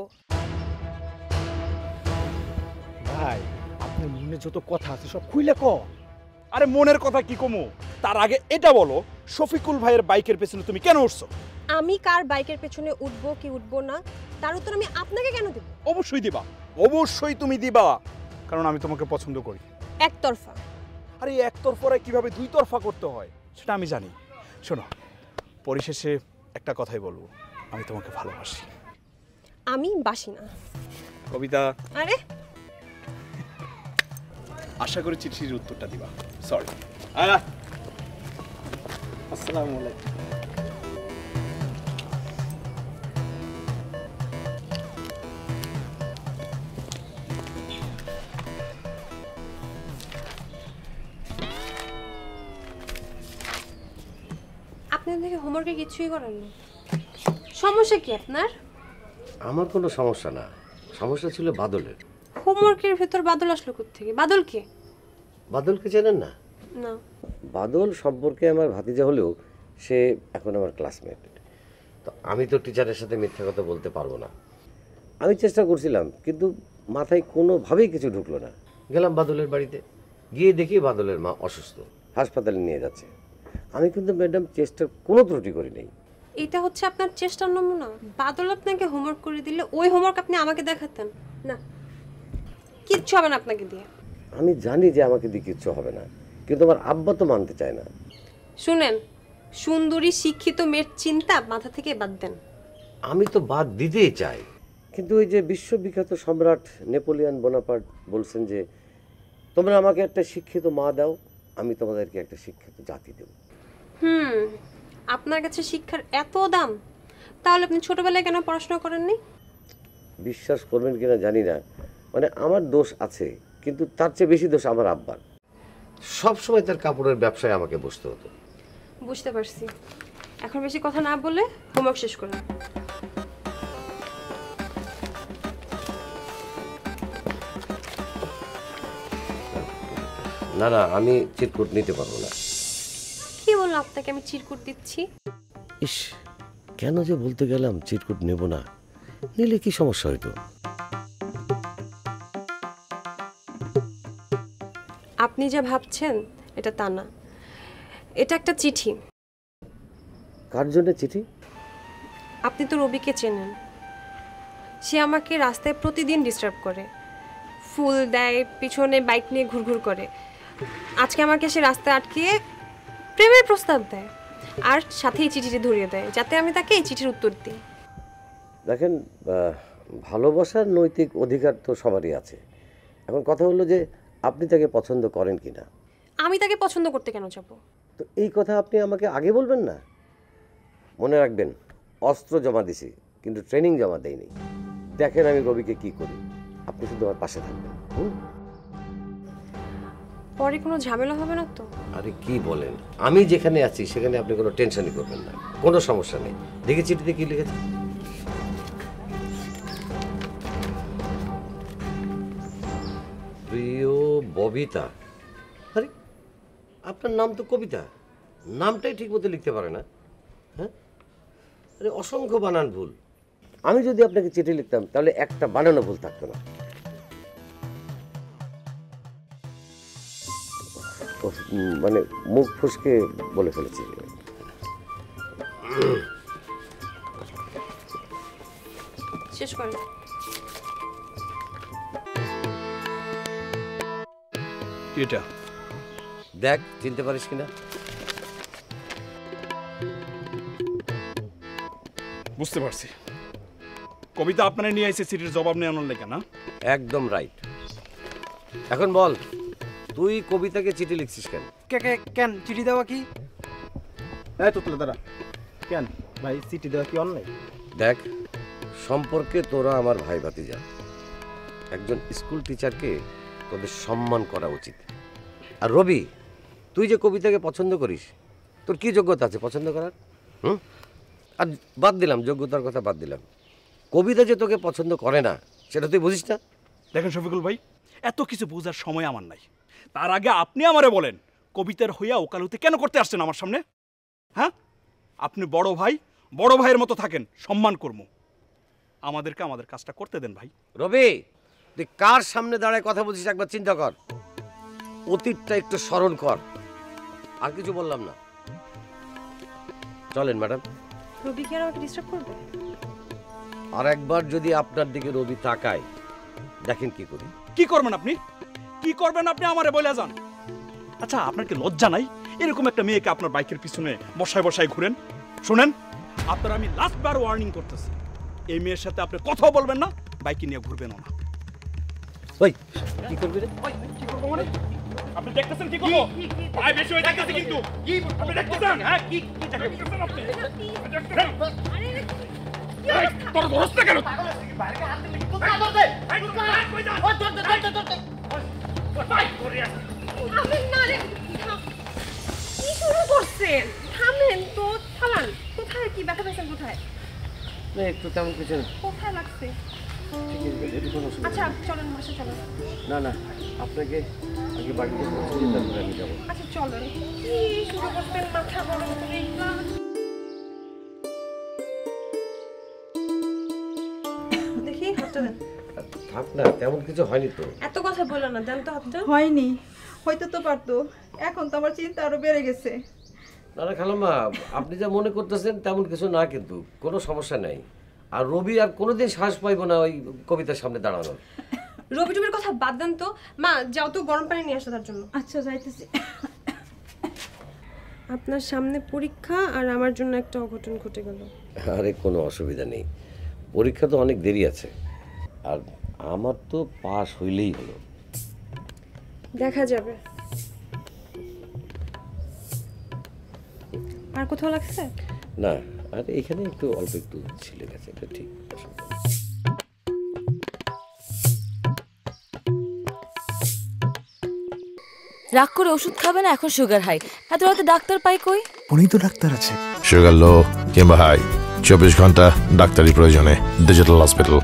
ভাই, আপনার মনে যত কথা আছে সব খুইলে কও। আরে মনের কথা কি কমু, তার আগে এটা বলো, শফিকুল ভাইয়ের বাইকের পেছনে তুমি কেন উঠছো? আমি কার বাইকের পেছনে উঠবো কি উঠবো না তার উত্তর আমি আপনাকে কেন দেব? অবশ্যই দিবা, অবশ্যই তুমি দিবা, কারণ আমি তোমাকে পছন্দ করি। একতরফা? আরে একতরফায় কিভাবে দুই তরফা করতে হয় সেটা আমি জানি। শোনো, পরিশেষে একটা কথাই বলবো, আমি তোমাকে ভালোবাসি। আমি বাসি না। কবিতা, আরে আশা করি চিঠির উত্তরটা দিবা। সরি। আসসালামু আলাইকুম। আপনার থেকে হোমওয়ার্কে কিছুই করেন না, সমস্যা কি আপনার? আমার কোনো সমস্যা না, সমস্যা ছিল বাদলের। হোমওয়ার্কের ভেতর বাদল আসলো কোত্থেকে? বাদল কে? বাদলকে চেনেন না? না। বাদল সম্পর্কে আমার ভাতিজা হলেও সে এখন আমার ক্লাসমেট। তো আমি তো টিচারের সাথে মিথ্যা কথা বলতে পারবো না। আমি চেষ্টা করছিলাম, কিন্তু মাথায় কোনোভাবেই কিছু ঢুকলো না। গেলাম বাদলের বাড়িতে, গিয়ে দেখি বাদলের মা অসুস্থ, হাসপাতালে নিয়ে যাচ্ছে। আমি কিন্তু ম্যাডাম চেষ্টার কোনো ত্রুটি করি নাই। এটা হচ্ছে আপনার চেষ্টার নমুনা? বাদল আপনাকে হোমওয়ার্ক করে দিলে ওই হোমওয়ার্ক আপনি আমাকে দেখাতেন না? কিচ্ছু হবে না আপনাকে দিয়ে। আমি জানি যে আমাকে দিয়ে কিচ্ছু হবে না, কিন্তু আমার আব্বা তো মানতে চায় না। শুনেন, সুন্দরী শিক্ষিত মেয়ের চিন্তা মাথা থেকে বাদ দেন। আমি তো বাদ দিতেই চাই, কিন্তু ওই যে বিশ্ববিখ্যাত সম্রাট নেপোলিয়ন বোনাপার্ট বলছেন যে তোমরা আমাকে একটা শিক্ষিত মা দাও, আমি তোমাদেরকে একটা শিক্ষিত জাতি দেব। আপনার কাছে শিক্ষার এত দাম, তাহলে আপনি ছোটবেলায় কেন পড়াশোনা করেননি? বিশ্বাস করবেন কিনা জানি না, মানে আমার দোষ আছে, কিন্তু তার চেয়ে বেশি দোষ আমার আব্বার। সবসময় তার কাপড়ের ব্যবসায় আমাকে বসতে হতো। বুঝতে পারছি। এখন বেশি কথা না বলে হোমওয়ার্ক শেষ করুন। না না, আমি চিরকুট নিতে পারবো না। কি বললাম আপনাকে আমি চিরকুট দিচ্ছি? ইস, কেন যে বলতে গেলাম চিরকুট নেব না, নিলে কি সমস্যা হইতো? আপনি যা ভাবছেন এটা তা না, এটা একটা চিঠি। কার জন্য চিঠি? আপনি তো রবিকে চেনেন, সে আমাকে রাস্তায় প্রতিদিন ডিস্টার্ব করে, ফুল দেয়, পিছনে বাইক নিয়ে ঘুরঘুর করে। আজকে আমাকে সে রাস্তায় আটকিয়ে প্রেমের প্রস্তাব দেয়, আর সাথে এই চিঠিটি ধরিয়ে দেয় যাতে আমি তাকে এই চিঠির উত্তর দিই। দেখেন, ভালোবাসার নৈতিক অধিকার তো সবারই আছে। এখন কথা হলো যে আপনি তাকে পছন্দ করেন কি না। আমি তাকে পছন্দ করতে কেন যাব? তো এই কথা আপনি আমাকে আগে বলবেন না? মনে রাখবেন, অস্ত্র জমা দিছি কিন্তু ট্রেনিং জমা দেয়নি। দেখেন আমি রবিকে কি করি, আপনি শুধু আমার পাশে থাকবেন। পরে কোনো ঝামেলা হবে না তো? আরে কি বলেন, আমি যেখানে আছি সেখানে আপনি কোনো টেনশনই করবেন না, কোনো সমস্যা নেই। দেখি চিঠিতে কি লিখেছে। প্রিয় ববিতা। আরে আপনার নাম তো কবিতা, নামটাই ঠিক মতো লিখতে পারে না। হ্যাঁ, আরে অসংখ্য বানান ভুল। আমি যদি আপনাকে চিঠি লিখতাম তাহলে একটা বানানো ভুল থাকতো না। মানে মুখ ফুসকে বলে ফেলেছি। শেষ করেন। এটা দেখ, চিনতে পারিস কিনা। বুঝতে পারছি, কবিতা আপনারা নিয়ে এসে চিঠির জবাব নিয়ে আনার লেখা না? একদম রাইট। এখন বল, তুই কবিতাকে চিঠি লিখছিস কেন? কেন চিঠি দেওয়া কি? এই তুতলা দাঁড়া, কেন ভাই চিঠি দেওয়া কি অন্যায়? দেখ, সম্পর্কে তোরা আমার ভাই ভাতিজা। একজন স্কুল টিচারকে তোদের সম্মান করা উচিত। আর রবি, তুই যে কবিতাকে পছন্দ করিস, তোর কি যোগ্যতা আছে পছন্দ করার? আর বাদ দিলাম যোগ্যতার কথা, বাদ দিলাম, কবিতা যে তোকে পছন্দ করে না সেটা তুই বুঝিস না? দেখেন শফিকুল ভাই, এত কিছু বোঝার সময় আমার নাই। তার আগে আপনি আমারে বলেন, কবিতার হইয়া ওকালতি কেন করতে আসছেন আমার সামনে? হ্যাঁ, আপনি বড় ভাই, বড় ভাইয়ের মতো থাকেন, সম্মান করবো। আমাদেরকে আমাদের কাজটা করতে দেন ভাই। রবি, তুই কার সামনে দাঁড়ায় কথা বলছিস একবার চিন্তা কর, অতীতটা একটু স্মরণ কর। আর কিছু বললাম না, চলেন ম্যাডাম। রবি কি আর আমাকে ডিস্টার্ব করবে? আর একবার যদি আপনার দিকে রবি তাকায়, দেখেন কি করি। কি করবেন আপনি? কি করবেন আপনি আমারে বলে যান। আচ্ছা, আপনার কি লজ্জা নাই? এরকম একটা মেয়েকে আপনার বাইকের পিছনে বসায় বসায় ঘুরেন। শুনেন, আপনার আমি লাস্ট বার ওয়ার্নিং করতেছি, এই মেয়ের সাথে আপনি কথাও বলবেন না, বাইকে নিয়ে ঘুরবেনও না। ওই কি করবি রে? কি করবো মানে? আপনি দেখতেছেন কি করবো? ভাই বেশি হয়ে যাচ্ছে কিন্তু। কি আপনি দেখতেছেন? হ্যাঁ, কি দেখতেছেন আপনি? আরে তোর বসতে কেন? বাইরে হাত দিলে তো ধর দে। ভাই কই যা? ও ধর দে। ভাই করে আসে। আমি না রে। কি শুরু করছেন? থামেন তো, থামান। কোথায় কি ব্যথা পেয়েছেন কোথায়? না, একটু তেমন কিছু না। কোথায় লাগছে? আচ্ছা চলেন, বসে চলেন। না না, আপনাকে আগে বাড়িতে পৌঁছে দিন, তারপরে আমি যাবো। আচ্ছা চলেন। কি শুরু করছেন? মাথা গরম করে দেখি হাতটা দেন। থাক না, তেমন কিছু হয়নি তো। এত কথা বলো না, দেন তো হাতটা। হয়নি, হয়তো তো পারতো, এখন তো আমার চিন্তা আরো বেড়ে গেছে। না না খালাম্মা, আপনি যা মনে করতেছেন তেমন কিছু না, কিন্তু কোনো সমস্যা নাই। আর রবি আর কোনোদিন সাহস পাইবো না ওই কবিতার সামনে দাঁড়ানোর। রবি টবির কথা বাদ দেন তো। মা যাও তো গরম পানি নিয়ে আসো তার জন্য। আচ্ছা যাইতেছি। আপনার সামনে পরীক্ষা আর আমার জন্য একটা অঘটন ঘটে গেল। আরে কোনো অসুবিধা নেই, পরীক্ষা তো অনেক দেরি আছে, আর আমার তো পাস হইলেই হলো। দেখা যাবে। আর কোথাও লাগছে না? আর এখানে একটু অল্প একটু ছিলে গেছে, এটা ঠিক। রাগ করে ওষুধ খাবে না, এখন সুগার হাই। এত রাতে ডাক্তার পাই কই? উনি তো ডাক্তার আছে। সুগার লো কিংবা হাই 24 ঘন্টা ডাক্তারি প্রয়োজনে ডিজিটাল হসপিটাল।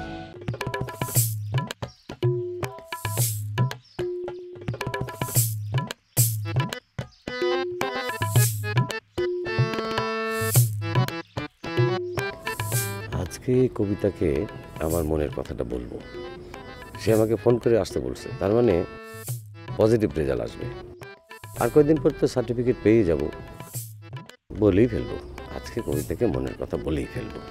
আজকে কবিতাকে আমার মনের কথাটা বলবো। সে আমাকে ফোন করে আসতে বলছে, তার মানে পজিটিভ রেজাল্ট আসবে। আর কয়েকদিন পর তো সার্টিফিকেট পেয়ে যাব, বলেই ফেলবো। আজকে কবিতাকে মনের কথা বলেই ফেলবো।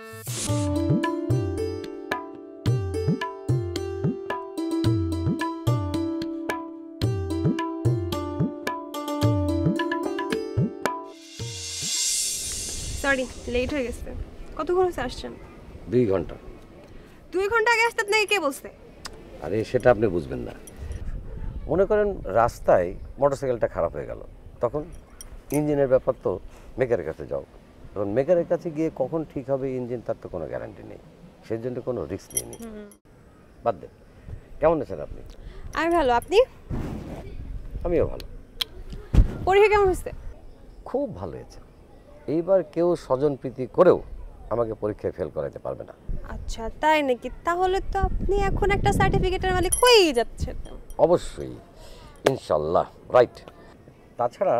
সরি, লেট হয়ে গেছে। কতক্ষণ হচ্ছে আসছেন? 2 ঘন্টা। 2 ঘন্টা আগে আসতে আপনাকে কে বলছে? আরে সেটা আপনি বুঝবেন না। মনে করেন রাস্তায় মোটরসাইকেলটা খারাপ হয়ে গেল, তখন ইঞ্জিনের ব্যাপার তো মেকারের কাছে যাও। তখন মেকারের কাছে গিয়ে কখন ঠিক হবে ইঞ্জিন তার তো কোনো গ্যারান্টি নেই, সেই জন্য কোনো রিস্ক নিইনি। বাদ দেন। কেমন আছেন আপনি? আমি ভালো, আপনি? আমিও ভালো। পরীক্ষা কেমন হয়েছে? খুব ভালো হয়েছে। এইবার কেউ স্বজনপ্রীতি করেও আমাকে পরীক্ষায় ফেল করাতে পারবে না। আচ্ছা তাই নাকি? তাহলে তো আপনি এখন একটা সার্টিফিকেটের মালিক হয়েই যাচ্ছেন। অবশ্যই, ইনশাল্লাহ। রাইট। তাছাড়া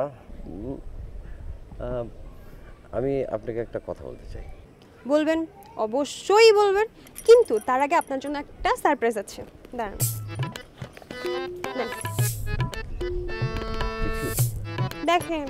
আমি আপনাকে একটা কথা বলতে চাই। বলবেন, অবশ্যই বলবেন, কিন্তু তার আগে আপনার জন্য একটা সারপ্রাইজ আছে। দাঁড়ান, দেখেন।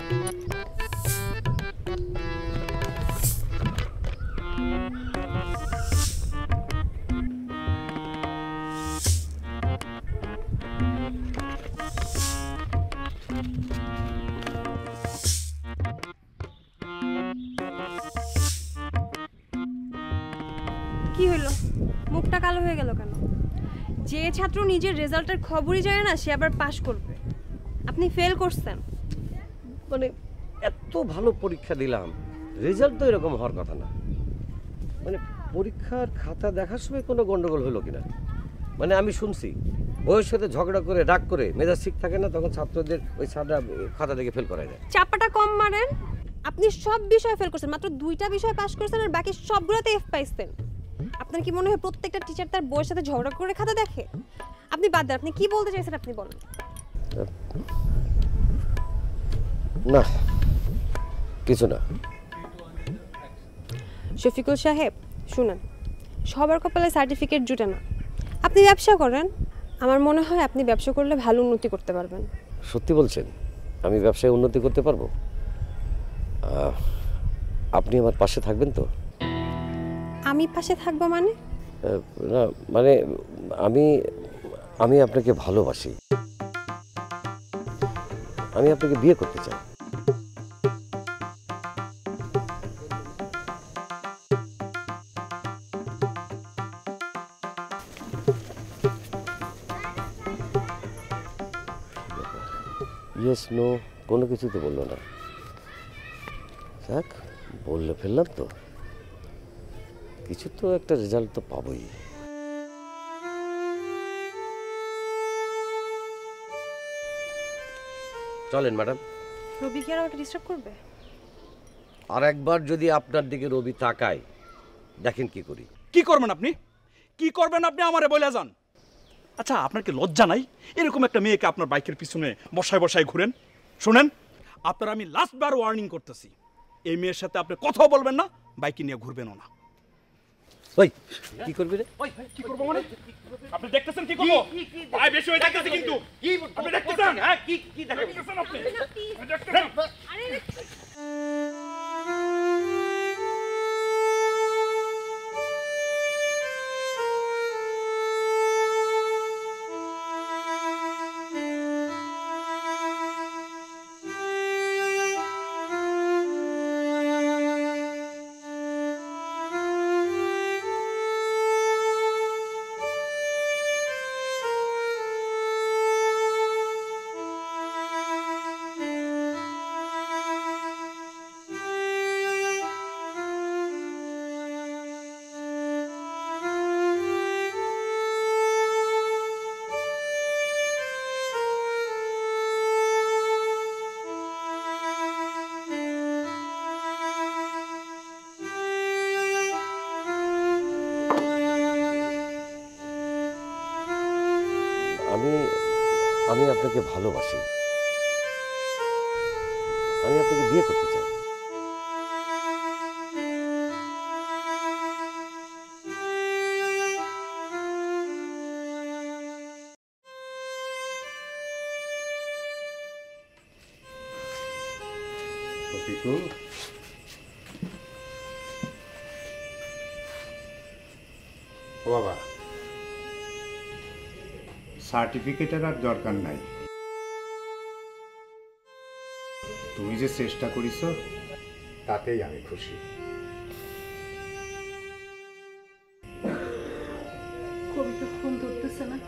কি হইল? মুখটা কালো হয়ে গেল কেন? যে ছাত্র নিজের রেজাল্টের খবরই জানে না সে আবার পাশ করবে, আপনি ফেল করছেন। মানে এত ভালো পরীক্ষা দিলাম, রেজাল্ট তো এরকম হওয়ার কথা না। মানে পরীক্ষার খাতা দেখার সময় কোনো গন্ডগোল হলো কিনা? মানে আমি শুনছি বইয়ের সাথে ঝগড়া করে রাগ করে মেজাজ ঠিক থাকে না, তখন ছাত্রদের ওই খাতা দেখে ফেল করা যায়। চাপাটা কম মারেন। আপনি সব বিষয়ে ফেল করছেন, মাত্র 2টা বিষয় পাস করেছেন আর বাকি সবগুলোতে এফ পাইছেন। আপনার কি মনে হয় প্রত্যেকটা টিচার তার বইয়ের সাথে ঝগড়া করে খাতা দেখে? আপনি বাদ দেন, আপনি কি বলতে চাইছেন আপনি বলেন। না, কিছু না। শফিকুল সাহেব শুনেন, সবার কপালে সার্টিফিকেট জুটে না। আপনি ব্যবসা করেন, আমার মনে হয় আপনি ব্যবসা করলে ভালো উন্নতি করতে পারবেন। সত্যি বলছেন? আমি ব্যবসায় উন্নতি করতে পারবো? আপনি আমার পাশে থাকবেন তো? আমি পাশে থাকবো মানে? না মানে আমি আপনাকে ভালোবাসি, আমি আপনাকে বিয়ে করতে চাই। ইয়েস নো কোনো কিছু তো বললো না। যাক, বললে ফেললাম তো, কিছু তো একটা রেজাল্ট তো পাবোই। চলেন ম্যাডাম। রবি কি আর আমাকে ডিস্টার্ব করবে? আর একবার যদি আপনার দিকে রবি তাকায়, দেখেন কি করি। কি করবেন আপনি? কি করবেন আপনি আমারে বলে যান। আচ্ছা, আপনার কি লজ্জা নাই? এরকম একটা মেয়েকে আপনার বাইকের পিছনে বসায় বসায় ঘুরেন। শুনেন, আপনার আমি লাস্ট বার ওয়ার্নিং করতেছি, এই মেয়ের সাথে আপনি কথাও বলবেন না, বাইকে নিয়ে ঘুরবেনও না। ওই কি করবি রে? ওই কি করব মানে? আপনি দেখতেছেন কি করব? ভাই বেশি হয়ে যাচ্ছে কিন্তু। কি আপনি দেখতেছেন? হ্যাঁ কি কি দেখতেছেন আপনি? দেখতেছেন? আরে আমি আপনাকে ভালোবাসি, আমি আপনাকে বিয়ে করতে চাই। ও বাবা, সার্টিফিকেটের আর দরকার নাই। তুমি যে চেষ্টা করিস তাতেই আমি খুশি। কবিতা ফোন ধরতেছে না।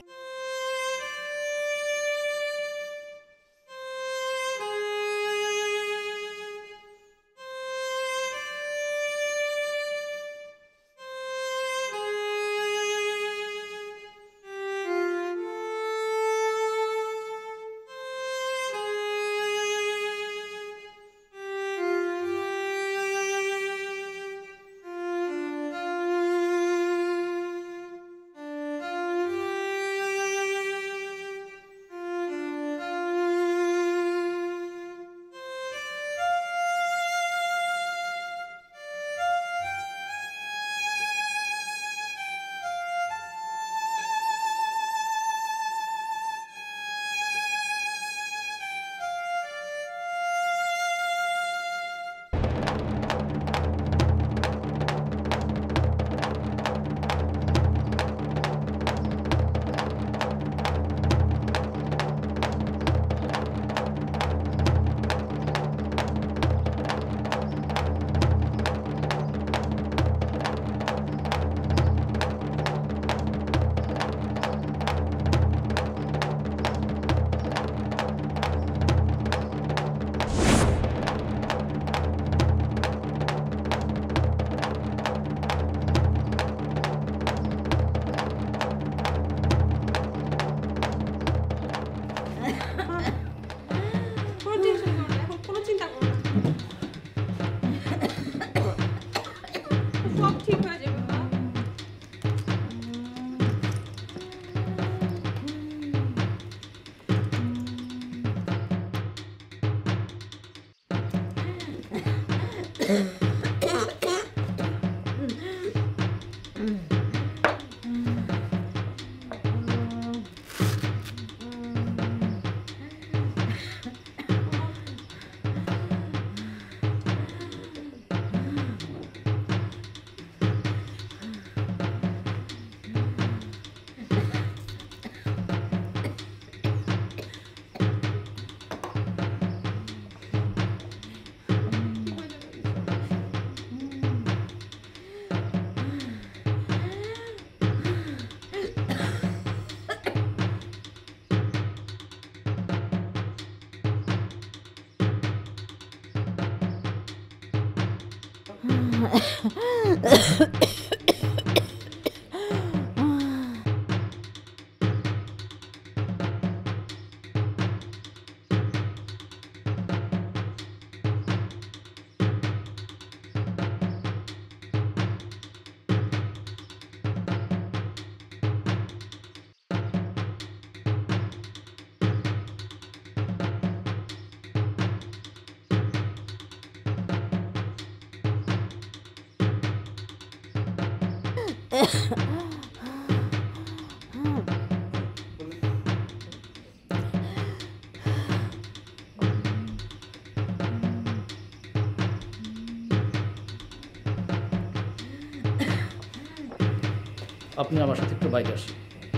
আপনি আমার সাথে একটু বাইকে আসুন।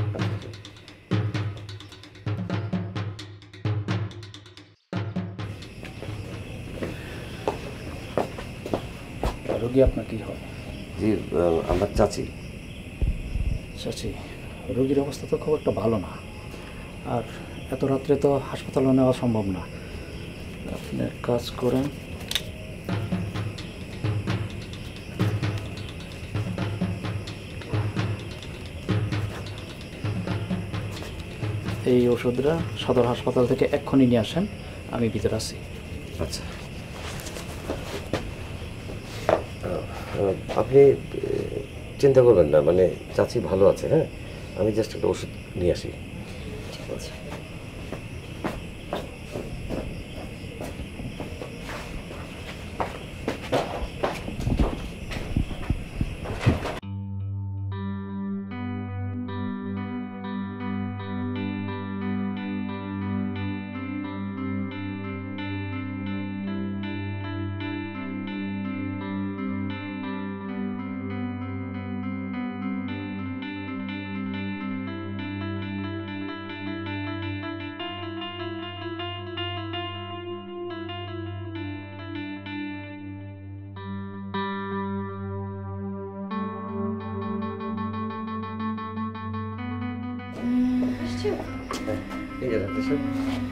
রোগী আপনার কি হয়? জি, আমার চাচি। চাচি, রোগীর অবস্থা তো খুব একটা ভালো না, আর এত রাত্রে তো হাসপাতালে নেওয়া সম্ভব না। আপনি এক কাজ করেন, এই ওষুধটা সদর হাসপাতাল থেকে এক্ষুনি নিয়ে আসেন, আমি ভিতরে আছি। আচ্ছা, আপনি চিন্তা করবেন না, মানে চাচি ভালো আছে। হ্যাঁ, আমি জাস্ট একটা ওষুধ নিয়ে আসি। ঠিক আছে। আসছেন? এই যে ডাক্তার সাহেব।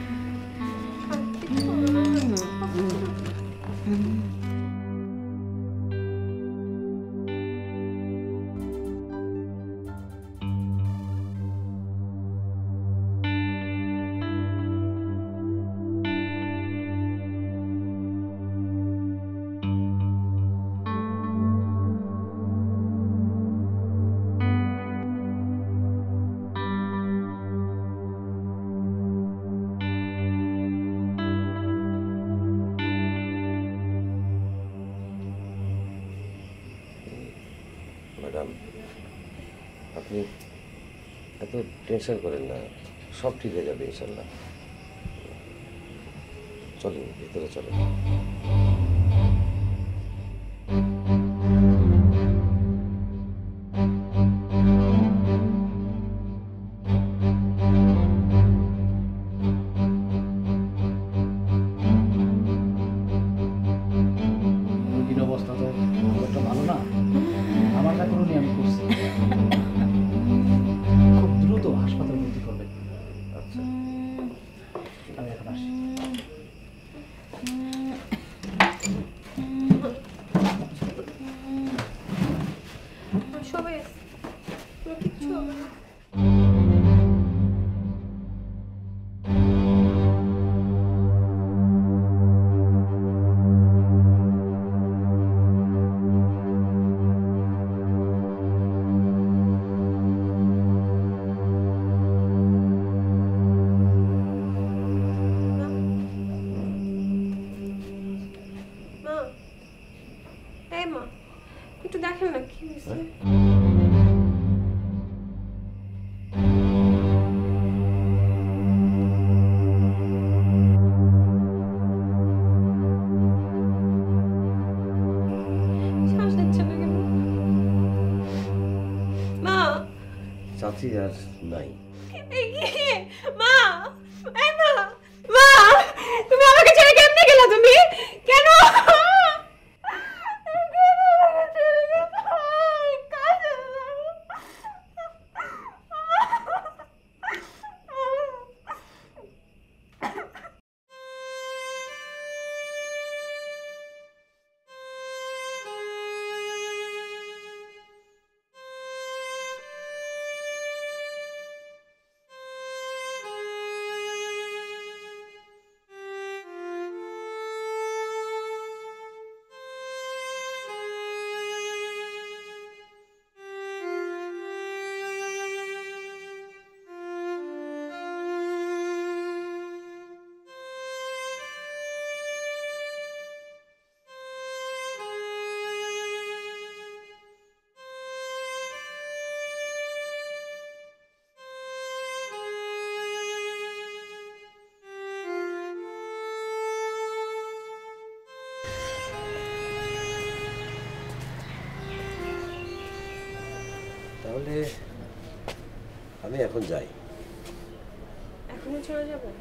ম্যাডাম, আপনি এত টেনশন করেন না, সব ঠিক হয়ে যাবে ইনশাল্লাহ। চলেন ভিতরে চলেন। রোগীর অবস্থা তো খুব একটা ভালো না, আমার যা করণীয় আমি করছি। খুব দ্রুত হাসপাতালে ভর্তি করবেন। আচ্ছা, আমি এখন আসি। সবাই কিচ্ছু হবে না। মা, এই মা, একটু দেখেন না কি হয়েছে। শ্বাস নিচ্ছে না কেন? মা, চাচি আর নাই। এই কি? মা, এই মা, মা, তুমি আমাকে ছেড়ে কেমনে গেলা তুমি? কেন? তাহলে আমি এখন যাই। এখনই চলে যাবেন?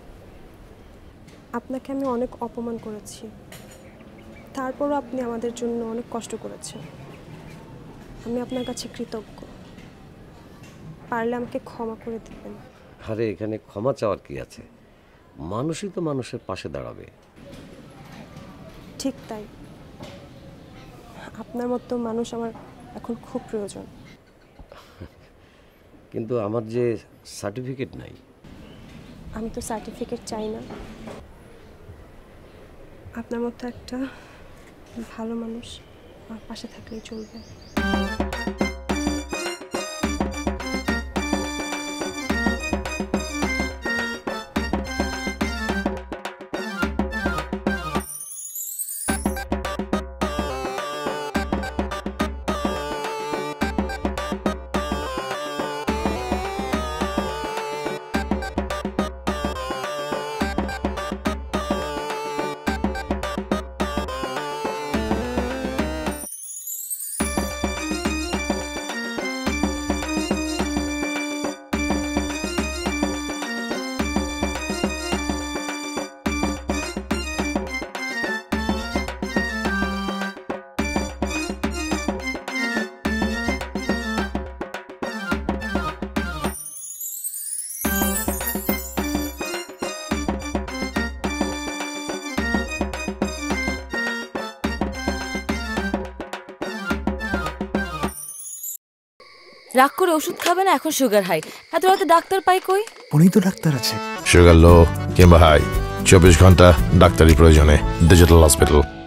আপনাকে আমি অনেক অপমান করেছি, তারপরও আপনি আমাদের জন্য অনেক কষ্ট করেছেন। আমি আপনার কাছে কৃতজ্ঞ। পারলে আমাকে ক্ষমা করে দিবেন। আরে এখানে ক্ষমা চাওয়ার কি আছে? মানুষই তো মানুষের পাশে দাঁড়াবে। ঠিক তাই, আপনার মতো মানুষ আমার এখন খুব প্রয়োজন। কিন্তু আমার যে সার্টিফিকেট নাই। আমি তো সার্টিফিকেট চাই না, আপনার মতো একটা ভালো মানুষ আমার পাশে থাকলেই চলবে। রাগ করে ওষুধ খাবে না, এখন সুগার হাই। এত রাতে ডাক্তার পাই কই? উনি তো ডাক্তার আছে। সুগার লো কিংবা হাই 24 ঘন্টা ডাক্তারি প্রয়োজনে ডিজিটাল হসপিটাল।